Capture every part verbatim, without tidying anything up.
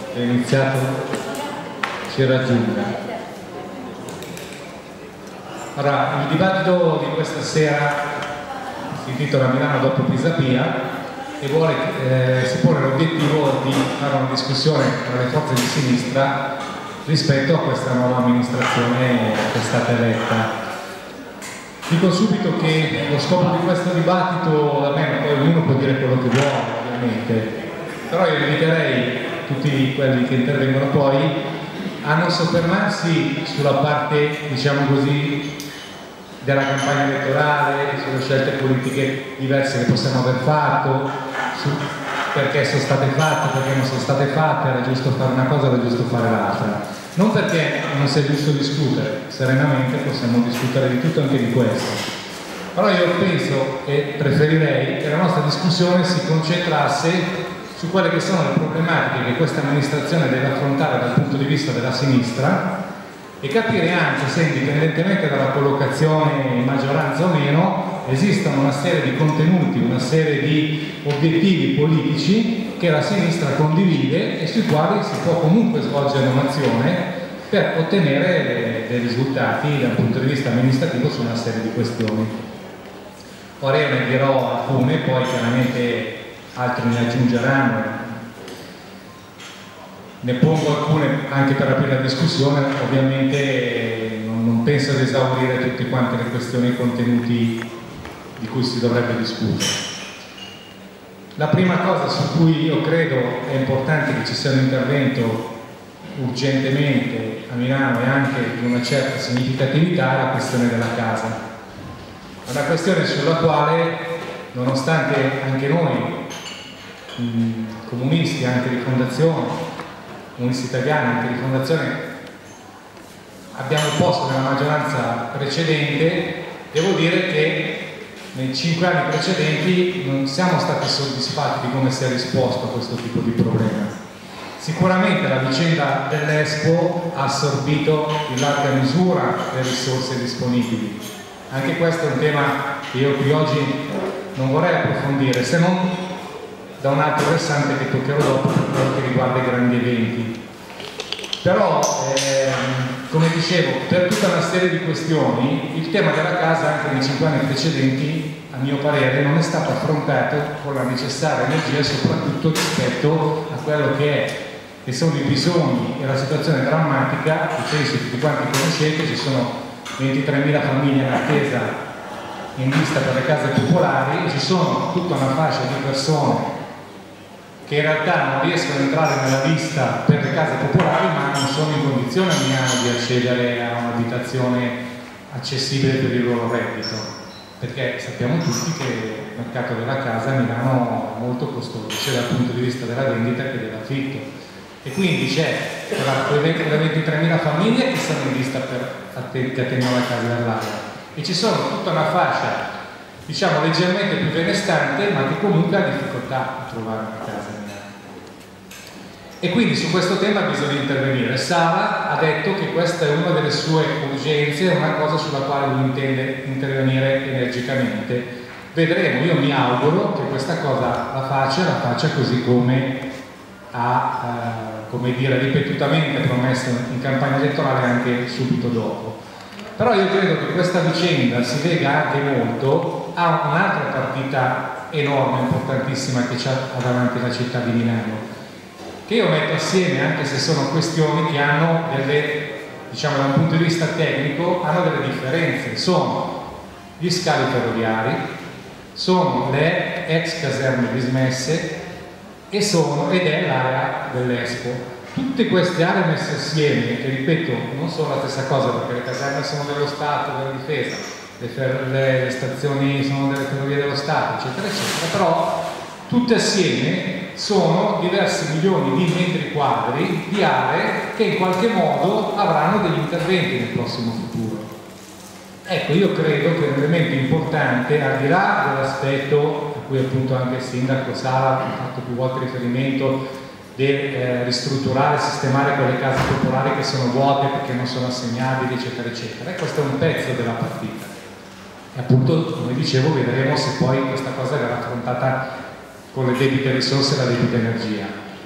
è iniziato ci raggiunga. Allora, il dibattito di questa sera si intitola Milano dopo Pisapia e vuole, eh, si pone l'obiettivo di fare una discussione tra le forze di sinistra rispetto a questa nuova amministrazione che è stata eletta. Dico subito che lo scopo di questo dibattito, da me, poi ognuno può dire quello che vuole ovviamente, però io inviterei tutti quelli che intervengono poi a non soffermarsi sulla parte, diciamo così, della campagna elettorale, sulle scelte politiche diverse che possiamo aver fatto, su perché sono state fatte, perché non sono state fatte, era giusto fare una cosa, era giusto fare l'altra. Non perché non sia giusto discutere, serenamente possiamo discutere di tutto, anche di questo. Però io penso e preferirei che la nostra discussione si concentrasse su quelle che sono le problematiche che questa amministrazione deve affrontare dal punto di vista della sinistra e capire anche se, indipendentemente dalla collocazione in maggioranza o meno, esistono una serie di contenuti, una serie di obiettivi politici che la sinistra condivide e sui quali si può comunque svolgere un'azione per ottenere dei risultati dal punto di vista amministrativo su una serie di questioni. Ora io ne dirò alcune, poi chiaramente altri ne aggiungeranno, ne pongo alcune anche per aprire la discussione, ovviamente non, non penso ad esaurire tutte quante le questioni e i contenuti di cui si dovrebbe discutere. La prima cosa su cui io credo è importante che ci sia un intervento urgentemente a Milano e anche di una certa significatività è la questione della casa. È una questione sulla quale, nonostante anche noi, mh, comunisti, anche di fondazione, comunisti italiani, anche di fondazione, abbiamo posto nella maggioranza precedente, devo dire che nei cinque anni precedenti non siamo stati soddisfatti di come si è risposto a questo tipo di problema. Sicuramente la vicenda dell'Expo ha assorbito in larga misura le risorse disponibili. Anche questo è un tema che io qui oggi non vorrei approfondire, se non da un altro versante che toccherò dopo, per quello che riguarda i grandi eventi. Però, ehm, come dicevo, per tutta una serie di questioni, il tema della casa anche nei cinque anni precedenti, a mio parere, non è stato affrontato con la necessaria energia, soprattutto rispetto a quello che, è, che sono i bisogni e la situazione drammatica, che penso tutti quanti conoscete. Ci sono ventitremila famiglie in attesa in lista per le case popolari, ci sono tutta una fascia di persone che in realtà non riescono ad entrare nella lista per le case popolari, ma non sono in condizione a Milano di accedere a un'abitazione accessibile per il loro reddito, perché sappiamo tutti che il mercato della casa a Milano è molto costoso, sia dal punto di vista della vendita che dell'affitto, e quindi c'è quelle ventitremila famiglie che sono in lista per che attendono la casa dell'aria, e ci sono tutta una fascia, diciamo, leggermente più benestante, ma che comunque ha difficoltà a trovare una casa. E quindi su questo tema bisogna intervenire. Sara ha detto che questa è una delle sue urgenze, è una cosa sulla quale lui intende intervenire energicamente. Vedremo, io mi auguro che questa cosa la faccia, la faccia così come ha, eh, come dire, ripetutamente promesso in campagna elettorale anche subito dopo. Però io credo che questa vicenda si lega anche molto a un'altra partita enorme, importantissima che c'ha davanti la città di Milano, che io metto assieme, anche se sono questioni che hanno delle, diciamo da un punto di vista tecnico, hanno delle differenze. Sono gli scavi ferroviari, sono le ex caserme dismesse e sono, ed è l'area dell'Expo. Tutte queste aree messe assieme, che ripeto, non sono la stessa cosa, perché le caserme sono dello Stato, della difesa, le, le, le stazioni sono delle ferrovie dello Stato, eccetera, eccetera, però tutte assieme sono diversi milioni di metri quadri di aree che in qualche modo avranno degli interventi nel prossimo futuro. Ecco, io credo che un elemento importante, al di là dell'aspetto a cui appunto anche il sindaco Sala ha fatto più volte riferimento, di eh, ristrutturare e sistemare quelle case popolari che sono vuote perché non sono assegnabili, eccetera, eccetera, e questo è un pezzo della partita. E appunto, come dicevo, vedremo se poi questa cosa verrà affrontata con le debite risorse e la debita energia.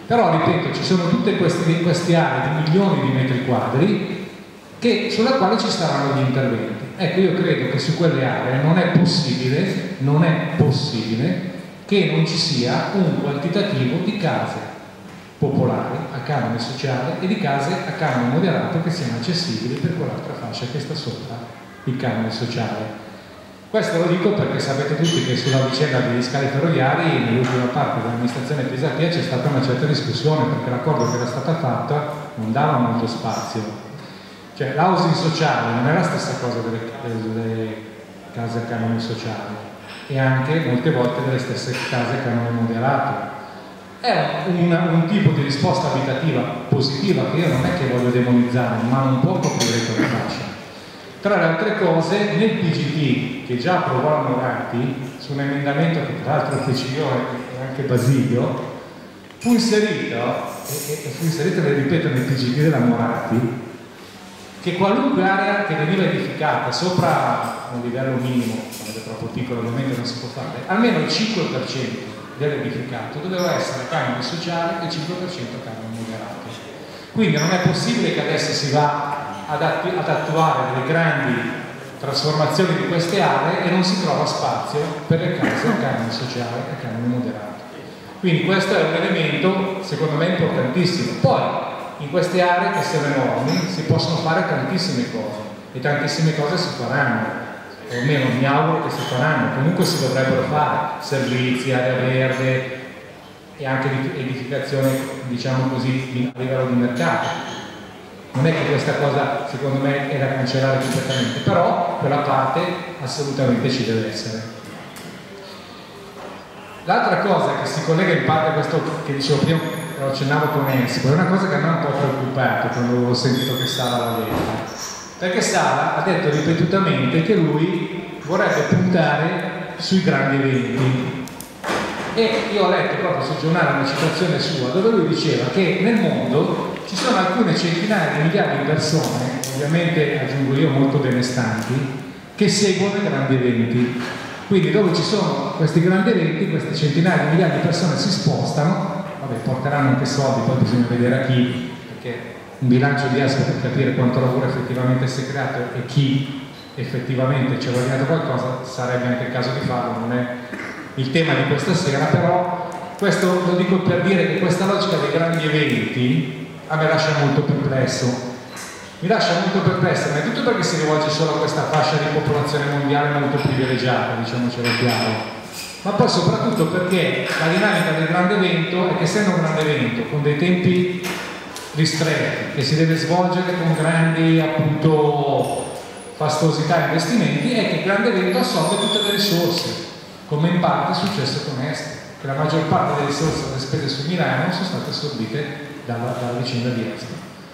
Però, ripeto, ci sono tutte queste, queste aree di milioni di metri quadri che, sulla quale ci saranno gli interventi. Ecco, io credo che su quelle aree non è possibile, non è possibile che non ci sia un quantitativo di case popolari a canone sociale e di case a canone moderato che siano accessibili per quell'altra fascia che sta sopra il canone sociale. Questo lo dico perché sapete tutti che sulla vicenda degli scali ferroviari nell'ultima parte dell'amministrazione Pisapia c'è stata una certa discussione, perché l'accordo che era stato fatto non dava molto spazio. Cioè l'housing sociale non è la stessa cosa delle, delle case a canone sociale, e anche molte volte delle stesse case a canone moderato. È un, un tipo di risposta abitativa positiva che io non è che voglio demonizzare, ma non può coprire quella fascia. Tra le altre cose, nel P G T che già approvò Moratti, su un emendamento che tra l'altro feci io e anche Basilio, fu inserito, e, e fu inserito, le ripeto, nel P G T della Moratti, che qualunque area che veniva edificata sopra un livello minimo, quando è troppo piccolo ovviamente non si può fare, almeno il cinque per cento dell'edificato doveva essere canone sociale e il cinque per cento canone moderato. Quindi non è possibile che adesso si va ad, attu ad attuare delle grandi trasformazioni di queste aree e non si trova spazio per le case a canone sociale e canone moderato. Quindi questo è un elemento secondo me importantissimo. Poi in queste aree che sono enormi si possono fare tantissime cose e tantissime cose si faranno, o almeno mi auguro che si faranno, comunque si dovrebbero fare servizi, area verde e anche edificazione, diciamo così, a livello di mercato. Non è che questa cosa secondo me è da cancellare completamente, però quella parte assolutamente ci deve essere. L'altra cosa che si collega in parte a questo che dicevo prima, lo accennavo con Ensico, è una cosa che mi ha un po' preoccupato quando ho sentito che Sala l'ha detta, perché Sala ha detto ripetutamente che lui vorrebbe puntare sui grandi eventi, e io ho letto proprio sul giornale una citazione sua dove lui diceva che nel mondo ci sono alcune centinaia di migliaia di persone, ovviamente aggiungo io molto benestanti, che seguono i grandi eventi. Quindi dove ci sono questi grandi eventi, queste centinaia di migliaia di persone si spostano. Vabbè, porteranno anche soldi, poi bisogna vedere a chi, perché un bilancio di ESCO per capire quanto lavoro effettivamente si è creato e chi effettivamente ci ha guadagnato qualcosa sarebbe anche il caso di farlo, non è il tema di questa sera, però questo lo dico per dire che questa logica dei grandi eventi a me lascia molto perplesso. Mi lascia molto perplesso, ma è tutto perché si rivolge solo a questa fascia di popolazione mondiale molto privilegiata, diciamocelo chiaro, ma poi soprattutto perché la dinamica del grande evento è che, essendo un grande evento con dei tempi ristretti, che si deve svolgere con grandi appunto fastosità e investimenti, è che il grande evento assorbe tutte le risorse, come in parte è successo con Est, che la maggior parte delle risorse delle spese su Milano sono state assorbite dalla, dalla vicenda di Est.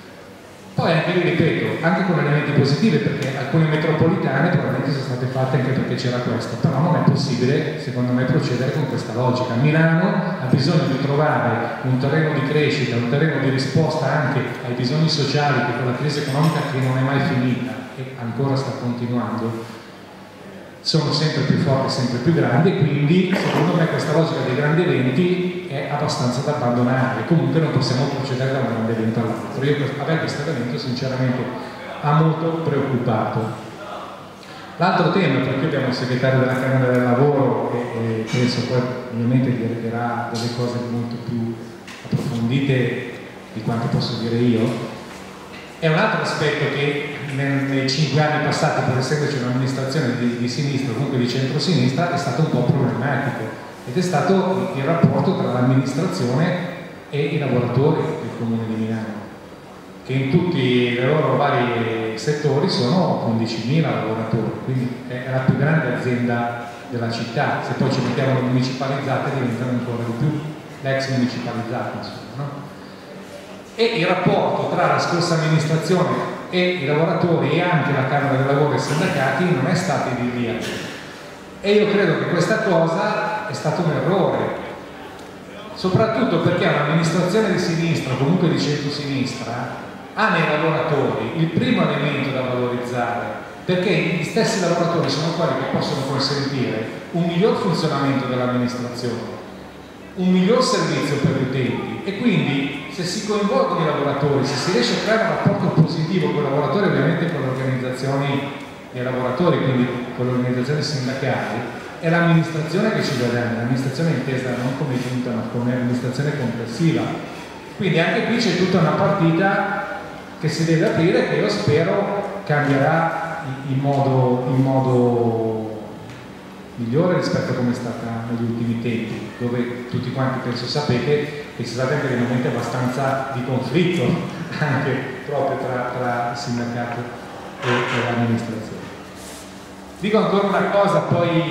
Poi anche lì, ripeto, anche con elementi positivi, perché alcune metropolitane probabilmente sono state fatte anche perché c'era questo, però non è possibile, secondo me, procedere con questa logica. Milano ha bisogno di trovare un terreno di crescita, un terreno di risposta anche ai bisogni sociali che con la crisi economica, che non è mai finita e ancora sta continuando, sono sempre più forti, sempre più grandi, e quindi secondo me questa logica dei grandi eventi è abbastanza da abbandonare. Comunque non possiamo procedere da un grande evento all'altro. Io a me questo evento sinceramente ha molto preoccupato. L'altro tema, perché abbiamo il segretario della Camera del Lavoro e, e penso poi ovviamente dirà delle cose molto più approfondite di quanto posso dire io, è un altro aspetto che nei cinque anni passati, pur essendoci un'amministrazione di, di sinistra, comunque di centrosinistra, è stato un po' problematico, ed è stato il rapporto tra l'amministrazione e i lavoratori del Comune di Milano, che in tutti i loro vari settori sono quindicimila lavoratori, quindi è la più grande azienda della città. Se poi ci mettiamo le municipalizzate diventano ancora di più, l'ex municipalizzate insomma, no? E il rapporto tra la scorsa amministrazione e i lavoratori e anche la Camera del Lavoro e i sindacati non è stato idilliaco, e io credo che questa cosa è stato un errore, soprattutto perché un'amministrazione di sinistra, comunque di centrosinistra, ha nei lavoratori il primo elemento da valorizzare, perché gli stessi lavoratori sono quelli che possono consentire un miglior funzionamento dell'amministrazione, un miglior servizio per gli utenti, e quindi se si coinvolgono i lavoratori, se si riesce a creare un rapporto positivo con i lavoratori, ovviamente con le organizzazioni dei lavoratori, quindi con le organizzazioni sindacali, è l'amministrazione che ci guadagna, l'amministrazione intesa non come giunta ma come amministrazione complessiva. Quindi anche qui c'è tutta una partita che si deve aprire, che io spero cambierà in modo, in modo migliore rispetto a come è stata negli ultimi tempi, dove tutti quanti penso sapete che ci sono stati anche dei momenti abbastanza di conflitto anche proprio tra, tra il sindacato e, e l'amministrazione. Dico ancora una cosa,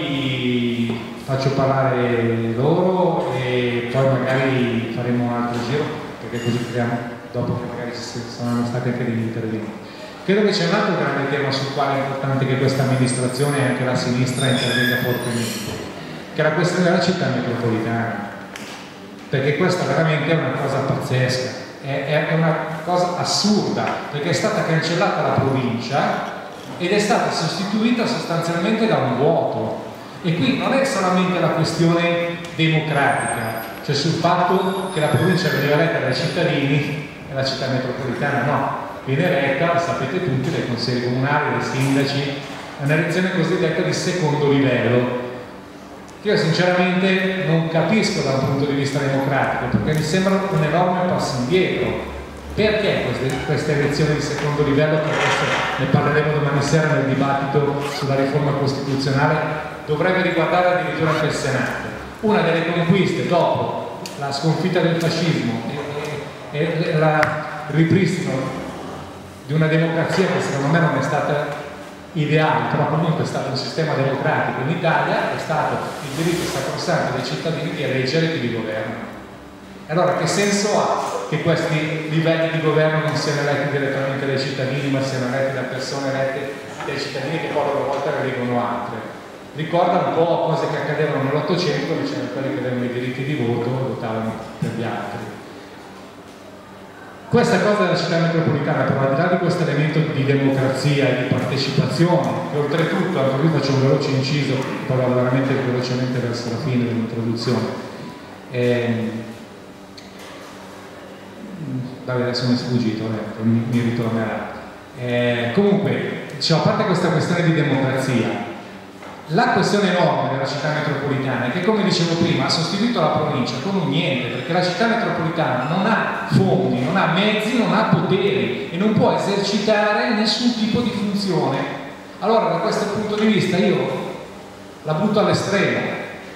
poi faccio parlare loro e poi magari faremo un altro giro, perché così creiamo, dopo che magari ci saranno stati anche degli interventi. Credo che c'è un altro grande tema sul quale è importante che questa amministrazione e anche la sinistra intervenga fortemente, che è la questione della città metropolitana, perché questa veramente è una cosa pazzesca, è, è una cosa assurda, perché è stata cancellata la provincia ed è stata sostituita sostanzialmente da un vuoto. E qui non è solamente la questione democratica, cioè sul fatto che la provincia veniva eletta dai cittadini e la città metropolitana no, viene eletta, lo sapete tutti, dai consigli comunali, dai sindaci, è un'elezione cosiddetta di secondo livello, che io sinceramente non capisco da un punto di vista democratico, perché mi sembra un enorme passo indietro. Perché queste, queste elezioni di secondo livello, che adesso ne parleremo domani sera nel dibattito sulla riforma costituzionale, dovrebbe riguardare addirittura anche il Senato? Una delle conquiste dopo la sconfitta del fascismo e, e, e il ripristino di una democrazia che secondo me non è stata ideale, però comunque è stato un sistema democratico in Italia, è stato il diritto sacrosanto dei cittadini di eleggere chi li governa. Allora che senso ha che questi livelli di governo non siano eletti direttamente dai cittadini, ma siano eletti da persone elette dai cittadini che poi a loro volta ne eleggono altre? Ricorda un po' cose che accadevano nell'Ottocento, dove c'erano quelli che avevano i diritti di voto e votavano per gli altri. Questa cosa della città metropolitana, però, al di là di questo elemento di democrazia e di partecipazione, che oltretutto, anche qui faccio un veloce inciso, poi vado veramente velocemente verso la fine dell'introduzione. Ehm, Davide adesso mi è sfuggito, eh, mi, mi ritornerà. Eh, comunque, diciamo, a parte questa questione di democrazia, la questione enorme della città metropolitana è che, come dicevo prima, ha sostituito la provincia con un niente, perché la città metropolitana non ha fondi, non ha mezzi, non ha poteri e non può esercitare nessun tipo di funzione. Allora, da questo punto di vista io la butto all'estremo: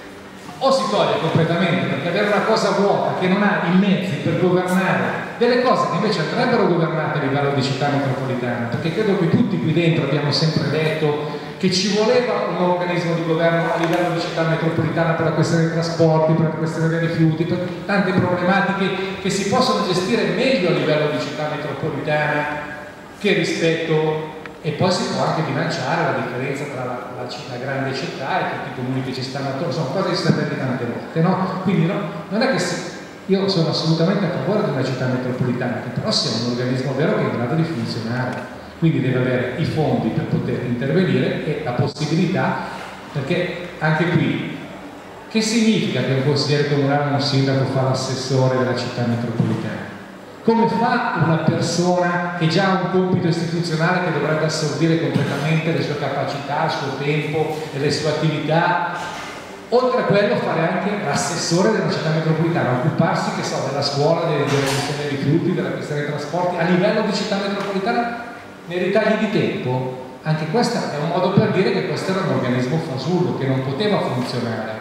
o si toglie completamente, perché avere una cosa vuota che non ha i mezzi per governare delle cose che invece andrebbero governate a livello di città metropolitana, perché credo che tutti qui dentro abbiamo sempre detto che ci voleva un organismo di governo a livello di città metropolitana per la questione dei trasporti, per la questione dei rifiuti, per tante problematiche che si possono gestire meglio a livello di città metropolitana che rispetto. E poi si può anche bilanciare la differenza tra la, la, la grande città e tutti i comuni che ci stanno attorno, sono cose che si sono dette tante volte, no? Quindi no, non è che si, io sono assolutamente a favore di una città metropolitana, che però sia un organismo vero che è in grado di funzionare, quindi deve avere i fondi per poter intervenire e la possibilità, perché anche qui, che significa che un consigliere comunale o un sindaco fa l'assessore della città metropolitana? Come fa una persona che già ha un compito istituzionale, che dovrebbe assorbire completamente le sue capacità, il suo tempo e le sue attività, oltre a quello fare anche l'assessore della città metropolitana, occuparsi, che so, della scuola, della gestione dei rifiuti, della questione dei trasporti, a livello di città metropolitana, nei ritagli di tempo? Anche questo è un modo per dire che questo era un organismo fasullo, che non poteva funzionare.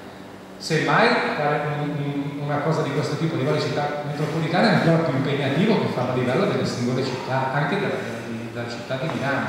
Semmai fare una cosa di questo tipo a livello di città metropolitana è ancora più impegnativo che farlo a livello delle singole città, anche della, della città di Milano.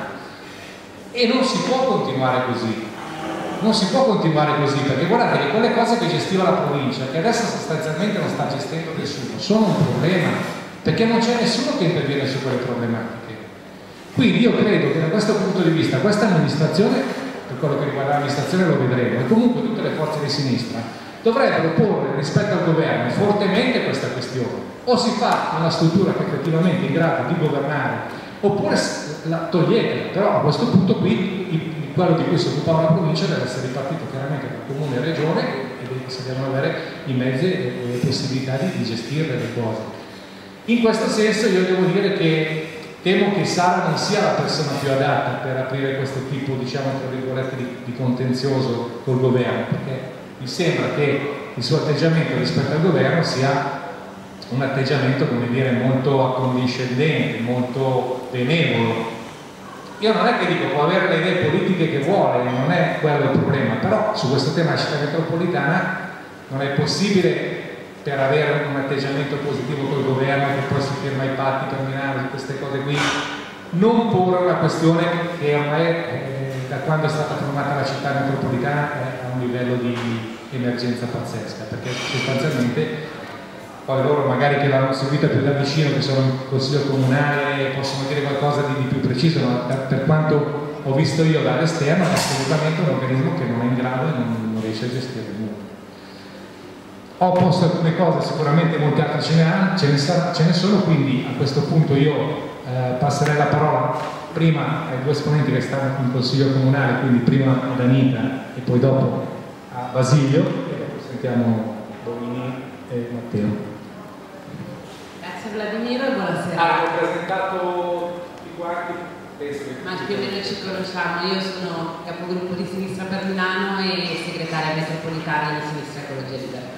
E non si può continuare così, non si può continuare così, perché guardate che quelle cose che gestiva la provincia, che adesso sostanzialmente non sta gestendo nessuno, sono un problema, perché non c'è nessuno che interviene su quelle problematiche. Quindi io credo che da questo punto di vista questa amministrazione, per quello che riguarda l'amministrazione lo vedremo, e comunque tutte le forze di sinistra dovrebbero porre rispetto al governo fortemente questa questione: o si fa una struttura che effettivamente è in grado di governare, oppure la togliete. Però a questo punto qui quello di cui si occupava la provincia deve essere ripartito chiaramente tra comune e regione, ed si devono avere i mezzi e le possibilità di, di gestire le cose. In questo senso io devo dire che temo che Sara non sia la persona più adatta per aprire questo tipo, diciamo, tra virgolette, di, di contenzioso col governo, perché mi sembra che il suo atteggiamento rispetto al governo sia un atteggiamento, come dire, molto accondiscendente, molto benevolo. Io non è che dico, può avere le idee politiche che vuole, non è quello il problema, però su questo tema della città metropolitana non è possibile, per avere un atteggiamento positivo col governo, che poi si firma i patti per Milano, queste cose qui, non porre una questione che ormai eh, da quando è stata formata la città metropolitana è a un livello di emergenza pazzesca, perché sostanzialmente poi loro magari che l'hanno seguita più da vicino, che sono in consiglio comunale, possono dire qualcosa di, di più preciso, ma per quanto ho visto io dall'esterno è assolutamente un organismo che non è in grado e non, non riesce a gestire nulla. Ho posto alcune cose, sicuramente molte altre ce ne, ce ne, sarà, ce ne sono, quindi a questo punto io eh, passerei la parola prima ai due esponenti che stanno in consiglio comunale, quindi prima ad Anita e poi dopo a Basilio, e dopo sentiamo Bonini e Matteo. Grazie Vladimiro e buonasera. Ah, ho presentato tutti quanti, penso che... Ma più o meno ci conosciamo, io sono capogruppo di Sinistra per Milano e segretaria metropolitana di Sinistra Ecologia e Libertà.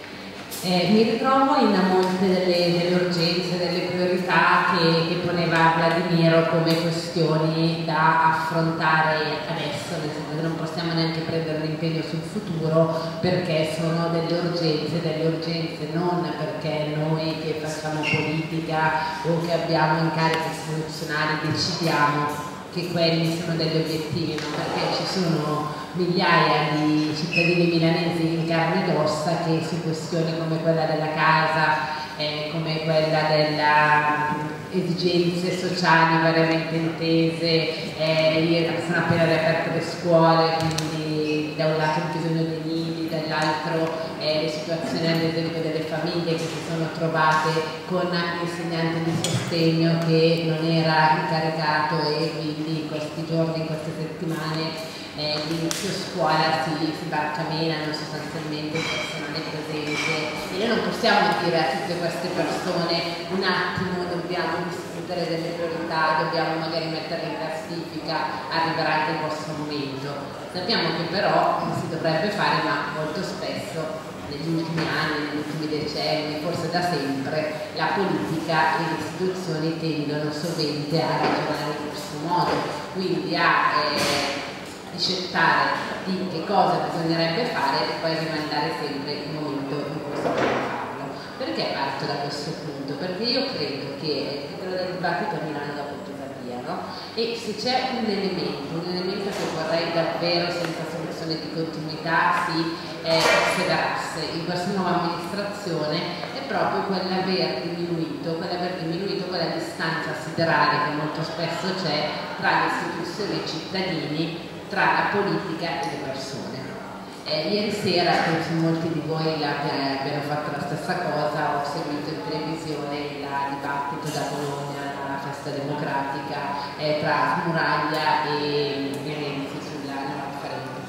Eh, mi ritrovo in molte delle, delle urgenze, delle priorità che, che poneva Vladimiro come questioni da affrontare adesso, nel senso che non possiamo neanche prendere un impegno sul futuro perché sono delle urgenze, delle urgenze non perché noi che facciamo politica o che abbiamo incarichi istituzionali decidiamo che quelli sono degli obiettivi, ma perché ci sono migliaia di cittadini milanesi in carne ed ossa che su questioni come quella della casa, eh, come quella delle esigenze sociali variamente intese, eh, sono appena riaperte le scuole, quindi da un lato il bisogno dei nidi, dall'altro eh, le situazioni ad esempio delle famiglie che si sono trovate con l'insegnante di sostegno che non era incaricato e quindi in questi giorni, in queste settimane eh, l'inizio scuola si, si barcamenano sostanzialmente il personale presente e noi non possiamo dire a tutte queste persone un attimo dobbiamo discutere delle priorità, dobbiamo magari metterle in classifica, arriverà anche il vostro momento. Sappiamo che però si dovrebbe fare, ma molto spesso negli ultimi anni, negli ultimi decenni, forse da sempre, la politica e le istituzioni tendono sovente a ragionare in questo modo, quindi a eh, scettare di che cosa bisognerebbe fare e poi rimandare sempre il momento in cui si deve farlo. Perché parto da questo punto? Perché io credo che, che quello del dibattito a Milano da Portogallia, no? E se c'è un elemento, un elemento che vorrei davvero senza soluzione di continuità si eh, considerasse in questa nuova amministrazione è proprio quell'aver diminuito, quell'aver diminuito quella distanza siderale che molto spesso c'è tra le istituzioni e i cittadini, tra la politica e le persone. Eh, ieri sera, penso molti di voi abbiano fatto la stessa cosa, ho seguito in televisione il dibattito da Bologna, la festa democratica, eh, tra Muraglia e Renzi sulla nuova referendum.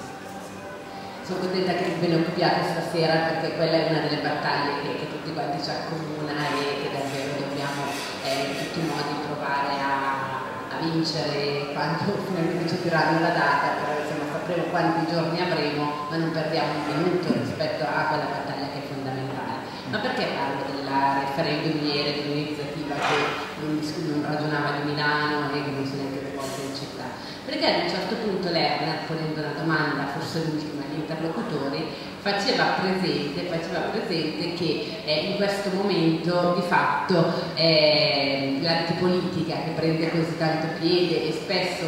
Sono contenta che ve ne occupiate stasera perché quella è una delle battaglie che, che tutti quanti ci accomuna e che davvero dobbiamo eh, in tutti i modi provare a, a vincere quando finalmente ci diranno la data, però insomma sapremo quanti giorni avremo, ma non perdiamo un minuto rispetto a quella battaglia che è fondamentale. Ma perché parlo della referendum ieri, di un'iniziativa che non, non ragionava di Milano e che non si è neanche rivolta in città? Perché ad un certo punto lei, ponendo una domanda, forse l'ultima, agli interlocutori, faceva presente, faceva presente che eh, in questo momento di fatto eh, l'antipolitica che prende così tanto piede e spesso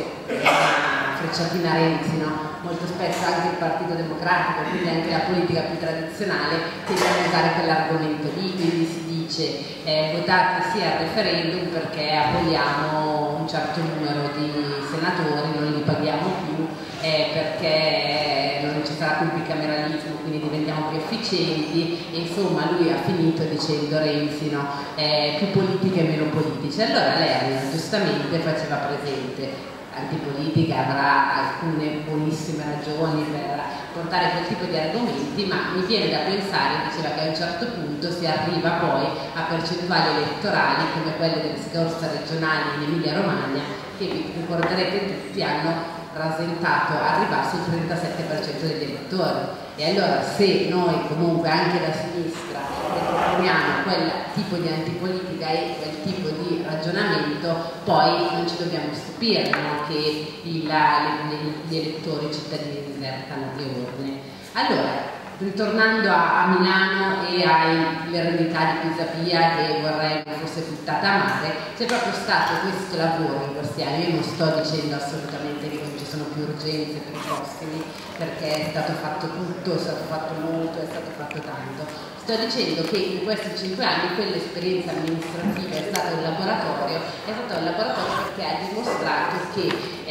la frecciatina Renzi, no? Molto spesso anche il Partito Democratico, quindi anche la politica più tradizionale, tende a usare quell'argomento lì, quindi si dice eh, votate sì al referendum perché aboliamo un certo numero di senatori, non li paghiamo più eh, perché non ci sarà più il bicameralismo, quindi diventiamo più efficienti e insomma lui ha finito dicendo Renzi, no? eh, più politiche e meno politici. Allora lei giustamente faceva presente antipolitica avrà alcune buonissime ragioni per portare quel tipo di argomenti, ma mi viene da pensare, diceva, che a un certo punto si arriva poi a percentuali elettorali come quelle delle scorse regionali in Emilia Romagna, che vi ricorderete tutti hanno rasentato, arrivato sul trentasette per cento degli elettori. E allora se noi comunque anche da sinistra proponiamo quel tipo di antipolitica e quel tipo di ragionamento, poi non ci dobbiamo stupire, no? Che il, le, gli elettori, i cittadini disertano le urne. Allora, ritornando a, a Milano e all'eredità di Pisapia, che vorrei fosse buttata a mare, c'è proprio stato questo lavoro in questi anni. Io non sto dicendo assolutamente che non ci sono più urgenze per i prossimi, perché è stato fatto tutto, è stato fatto molto, è stato fatto tanto. Sto dicendo che in questi cinque anni quell'esperienza amministrativa è stata un laboratorio, è stato un laboratorio perché ha dimostrato che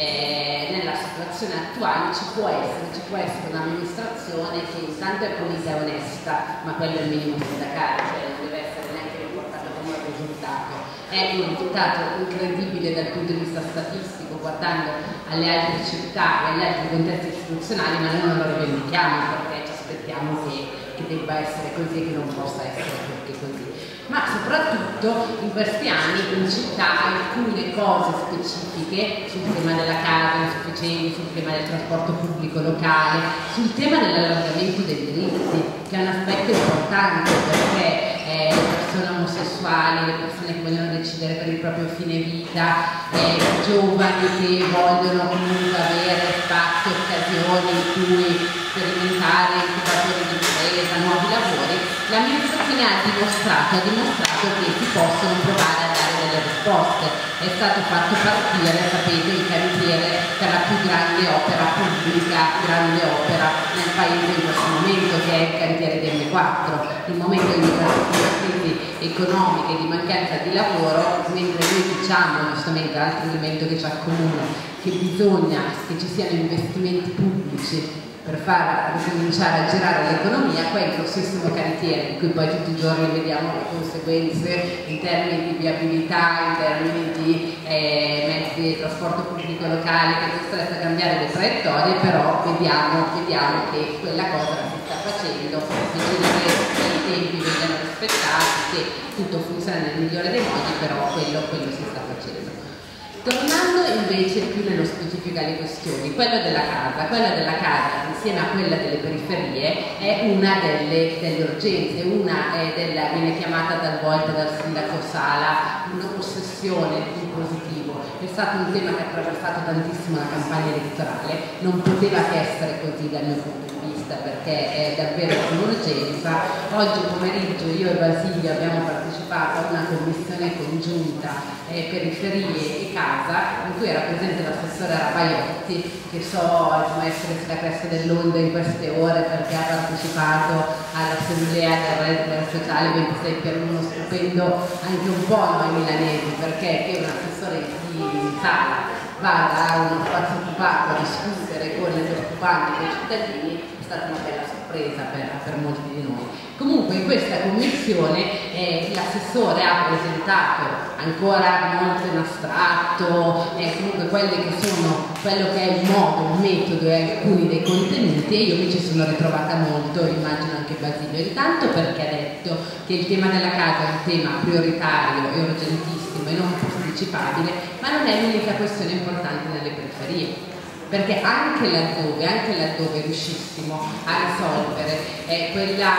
eh, nella situazione attuale ci può essere, ci può essere un'amministrazione che intanto è pulita e onesta, ma quello è il minimo sindacale, cioè non deve essere neanche riportato come un risultato. È un risultato incredibile dal punto di vista statistico, guardando alle altre città e agli altri contesti istituzionali, ma noi non lo rivendichiamo perché ci aspettiamo che che debba essere così e che non possa essere perché così. Ma soprattutto in questi anni in città alcune cose specifiche sul tema della casa insufficienti, sul tema del trasporto pubblico locale, sul tema dell'allargamento dei diritti, che è un aspetto importante perché eh, le persone omosessuali, le persone che vogliono decidere per il proprio fine vita, eh, giovani che vogliono comunque avere spazi, occasioni in cui sperimentare incubatori di impresa, nuovi lavori, l'amministrazione ha dimostrato, ha dimostrato che si possono provare a dare delle risposte. È stato fatto partire, sapete, il cantiere per la più grande opera pubblica, grande opera nel paese in questo momento, che è il cantiere di M quattro. In un momento di crisi economica e di mancanza di lavoro, mentre noi diciamo, giustamente, altro elemento che ci accomuna, che bisogna che ci siano investimenti pubblici per far ricominciare a girare l'economia, quel grossissimo cantiere di cui poi tutti i giorni vediamo le conseguenze in termini di viabilità, in termini di eh, mezzi di trasporto pubblico locale, che costretta a cambiare le traiettorie, però vediamo, vediamo che quella cosa la si sta facendo, bisogna che i tempi vengano rispettati, che tutto funziona nel migliore dei modi, però quello, quello si sta facendo. Tornando invece più nello specifico alle questioni, quella della casa, quella della casa insieme a quella delle periferie è una delle, delle urgenze, una è della, viene chiamata talvolta dal sindaco Sala un'ossessione in positivo. È stato un tema che ha attraversato tantissimo la campagna elettorale, non poteva che essere così dal mio punto di vista perché è davvero un'urgenza. Oggi pomeriggio io e Basilio abbiamo partecipato a una commissione congiunta eh, periferie e casa in cui era presente l'assessore Arapaiotti, che so insomma, essere sulla cresta dell'onda in queste ore perché ha partecipato all'assemblea del reddito sociale ventisei per uno, stupendo anche un po' noi milanesi, perché che un assessore di sala vada a uno spazio occupato a discutere con gli occupanti e con i cittadini è stata una bella sorpresa per, per molti di noi. Comunque in questa commissione eh, l'assessore ha presentato ancora molto in astratto eh, comunque quelli che sono quello che è il modo, il metodo e alcuni dei contenuti, e io mi ci sono ritrovata molto, immagino anche Basilio, intanto perché ha detto che il tema della casa è un tema prioritario e urgentissimo e non posticipabile, ma non è l'unica questione importante nelle periferie. Perché anche laddove, anche laddove riuscissimo a risolvere eh,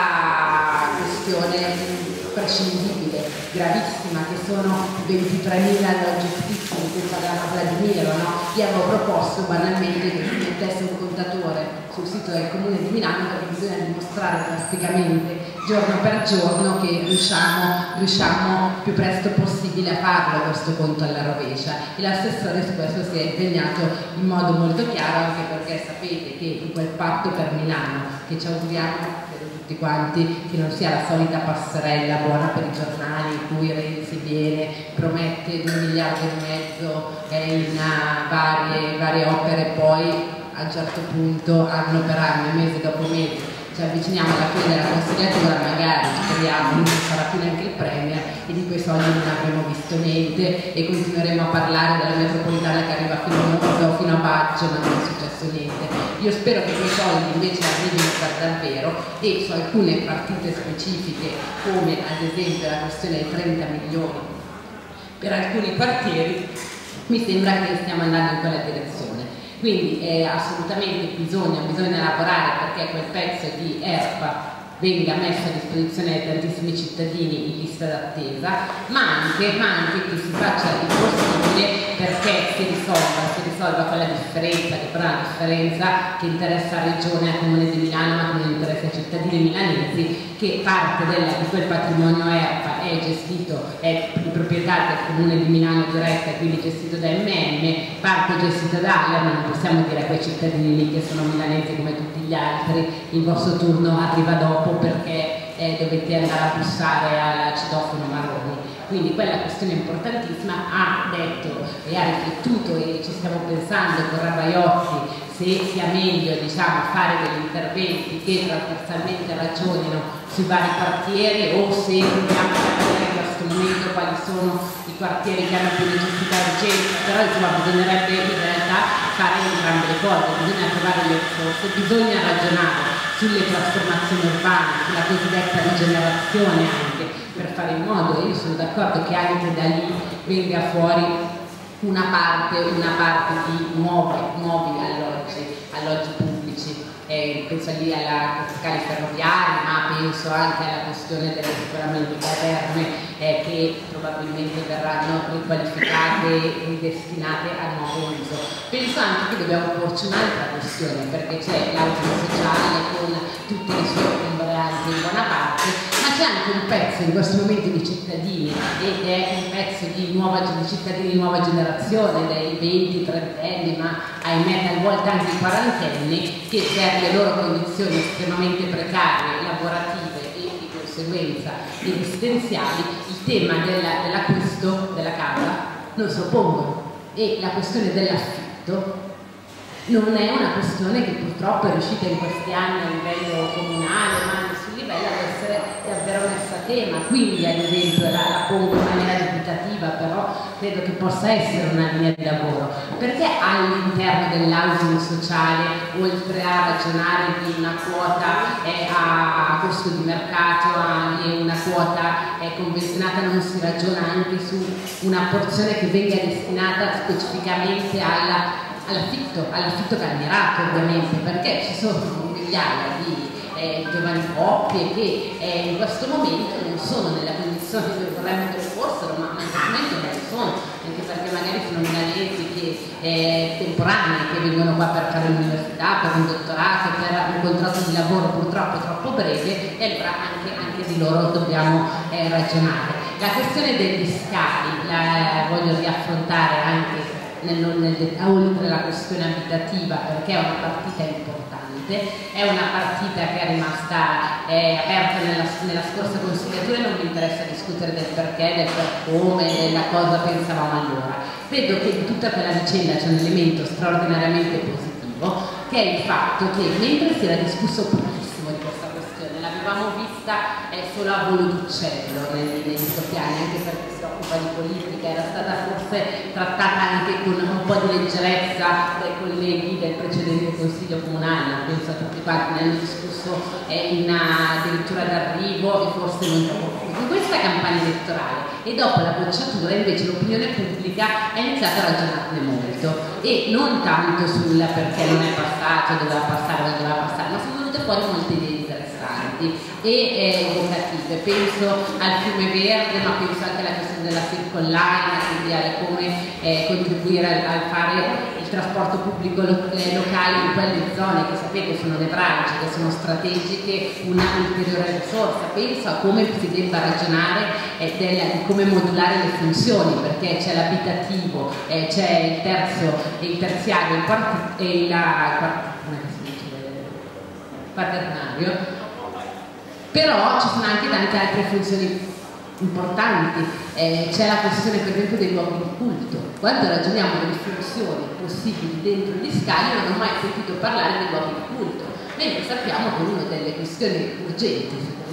quella questione prescindibile, gravissima, che sono ventitremila alloggi fissi di cui parlava Vladimiro, no? Io avevo proposto banalmente che si mettesse un contatore sul sito del Comune di Milano, perché bisogna dimostrare drasticamente giorno per giorno che riusciamo, riusciamo più presto possibile a farlo questo conto alla rovescia, e l'assessore su questo si è impegnato in modo molto chiaro, anche perché sapete che in quel patto per Milano, che ci auguriamo tutti quanti, che non sia la solita passerella buona per i giornali in cui Renzi viene, promette due miliardi e mezzo in uh, varie, varie opere, poi a un certo punto, anno per anno, mese dopo mese, ci avviciniamo alla fine della consigliatura, magari speriamo non ci sarà più neanche il premier e di quei soldi non avremo visto niente e continueremo a parlare della metropolitana che arriva fino a Monza o fino a Baggio, ma non è successo niente. Io spero che quei soldi invece arrivino per davvero e su alcune partite specifiche, come ad esempio la questione dei trenta milioni per alcuni quartieri, mi sembra che stiamo andando in quella direzione. Quindi eh, assolutamente bisogna, bisogna lavorare perché quel pezzo di ERPA venga messo a disposizione di tantissimi cittadini in lista d'attesa, ma anche, ma anche che si faccia il possibile perché si risolva, si risolva quella differenza, che però è una differenza che interessa la Regione, al Comune di Milano, ma che non interessa ai cittadini milanesi, che parte della, di quel patrimonio ERPA è gestito, è di proprietà del Comune di Milano diretta e quindi gestito da M M, parte gestita da Aller, ma non possiamo dire a quei cittadini lì che sono milanesi come tutti gli altri, il vostro turno arriva dopo perché eh, dovete andare a bussare al citofono Marroni. Quindi quella questione importantissima, ha detto e ha riflettuto e ci stiamo pensando con Ravaiotti se sia meglio, diciamo, fare degli interventi che trasversalmente ragionino sui vari quartieri o se dobbiamo capire in questo momento quali sono i quartieri che hanno più necessità e urgenza, però insomma bisognerebbe in realtà fare entrambe le cose, bisogna trovare le risorse, bisogna ragionare sulle trasformazioni urbane, sulla cosiddetta rigenerazione anche, per fare in modo, e io sono d'accordo che anche da lì venga fuori una parte, una parte di nuovi, nuovi alloggi, alloggi pubblici. Eh, penso lì alla scali ferroviari, ma penso anche alla questione delle sicuramente caverne eh, che probabilmente verranno riqualificate e destinate a nuovo uso. Penso anche che dobbiamo porci un'altra questione, perché c'è l'auto sociale con tutte le sue componenti in buona parte, ma c'è anche un pezzo in questo momento di cittadini ed è un pezzo di, nuova, di cittadini di nuova generazione, dai venti trenta anni, ma ahimè talvolta anche i quarantenni, che per le loro condizioni estremamente precarie, lavorative e di conseguenza esistenziali, il tema dell'acquisto della casa non se lo pongono, e la questione dell'affitto non è una questione che purtroppo è riuscita in questi anni a livello comunale, ma anche sul livello ad essere davvero messa a tema. Quindi ad esempio la, la pongo in maniera dubitativa, però credo che possa essere una linea di lavoro, perché all'interno dell'housing sociale, oltre a ragionare di una quota eh, a costo di mercato e una quota eh, convenzionata, non si ragiona anche su una porzione che venga destinata specificamente alla all'affitto, all'affitto calmierato ovviamente, perché ci sono migliaia di eh, giovani coppie che eh, in questo momento non sono nella condizione che vorrebbero che fossero, ma in questo momento non lo sono, anche perché magari sono milanesi che eh, temporanei, che vengono qua per fare l'università, per un dottorato, per un contratto di lavoro purtroppo troppo breve, e allora anche, anche di loro dobbiamo eh, ragionare. La questione degli scali la voglio riaffrontare anche Nel, nel, oltre la questione abitativa, perché è una partita importante, è una partita che è rimasta eh, aperta nella, nella scorsa consigliatura e non mi interessa discutere del perché, del per come, della cosa pensavamo allora. Vedo che in tutta quella vicenda c'è un elemento straordinariamente positivo, che è il fatto che mentre si era discusso pochissimo di questa questione, l'avevamo vista eh, solo a volo d'uccello negli, negli piani, anche perché si occupa di politica, era stata forse trattata anche con un po' di leggerezza dai colleghi del precedente consiglio comunale, penso a tutti quanti ne hanno discusso eh, in addirittura d'arrivo e forse non troppo più. In questa campagna elettorale e dopo la bocciatura invece l'opinione pubblica ha iniziato a ragionarne molto, e non tanto sul perché non è passato, doveva passare, non doveva passare, ma sono venute fuori molte idee interessanti e eh, evocative. Penso al Fiume Verde, ma penso anche alla questione della Circle Line, quindi a come eh, contribuire al, al fare il trasporto pubblico lo, eh, locale in quelle zone che sapete sono nevralgiche, sono strategiche, una ulteriore risorsa. Penso a come si debba ragionare eh, del, di come modulare le funzioni, perché c'è l'abitativo, eh, c'è il terzo e il terziario il quarti, e la quaternario, però ci sono anche tante altre funzioni importanti. Eh, c'è la questione per esempio dei luoghi di culto. Quando ragioniamo delle funzioni possibili dentro gli scali non ho mai sentito parlare dei luoghi di culto, mentre sappiamo che una delle questioni urgenti, secondo me,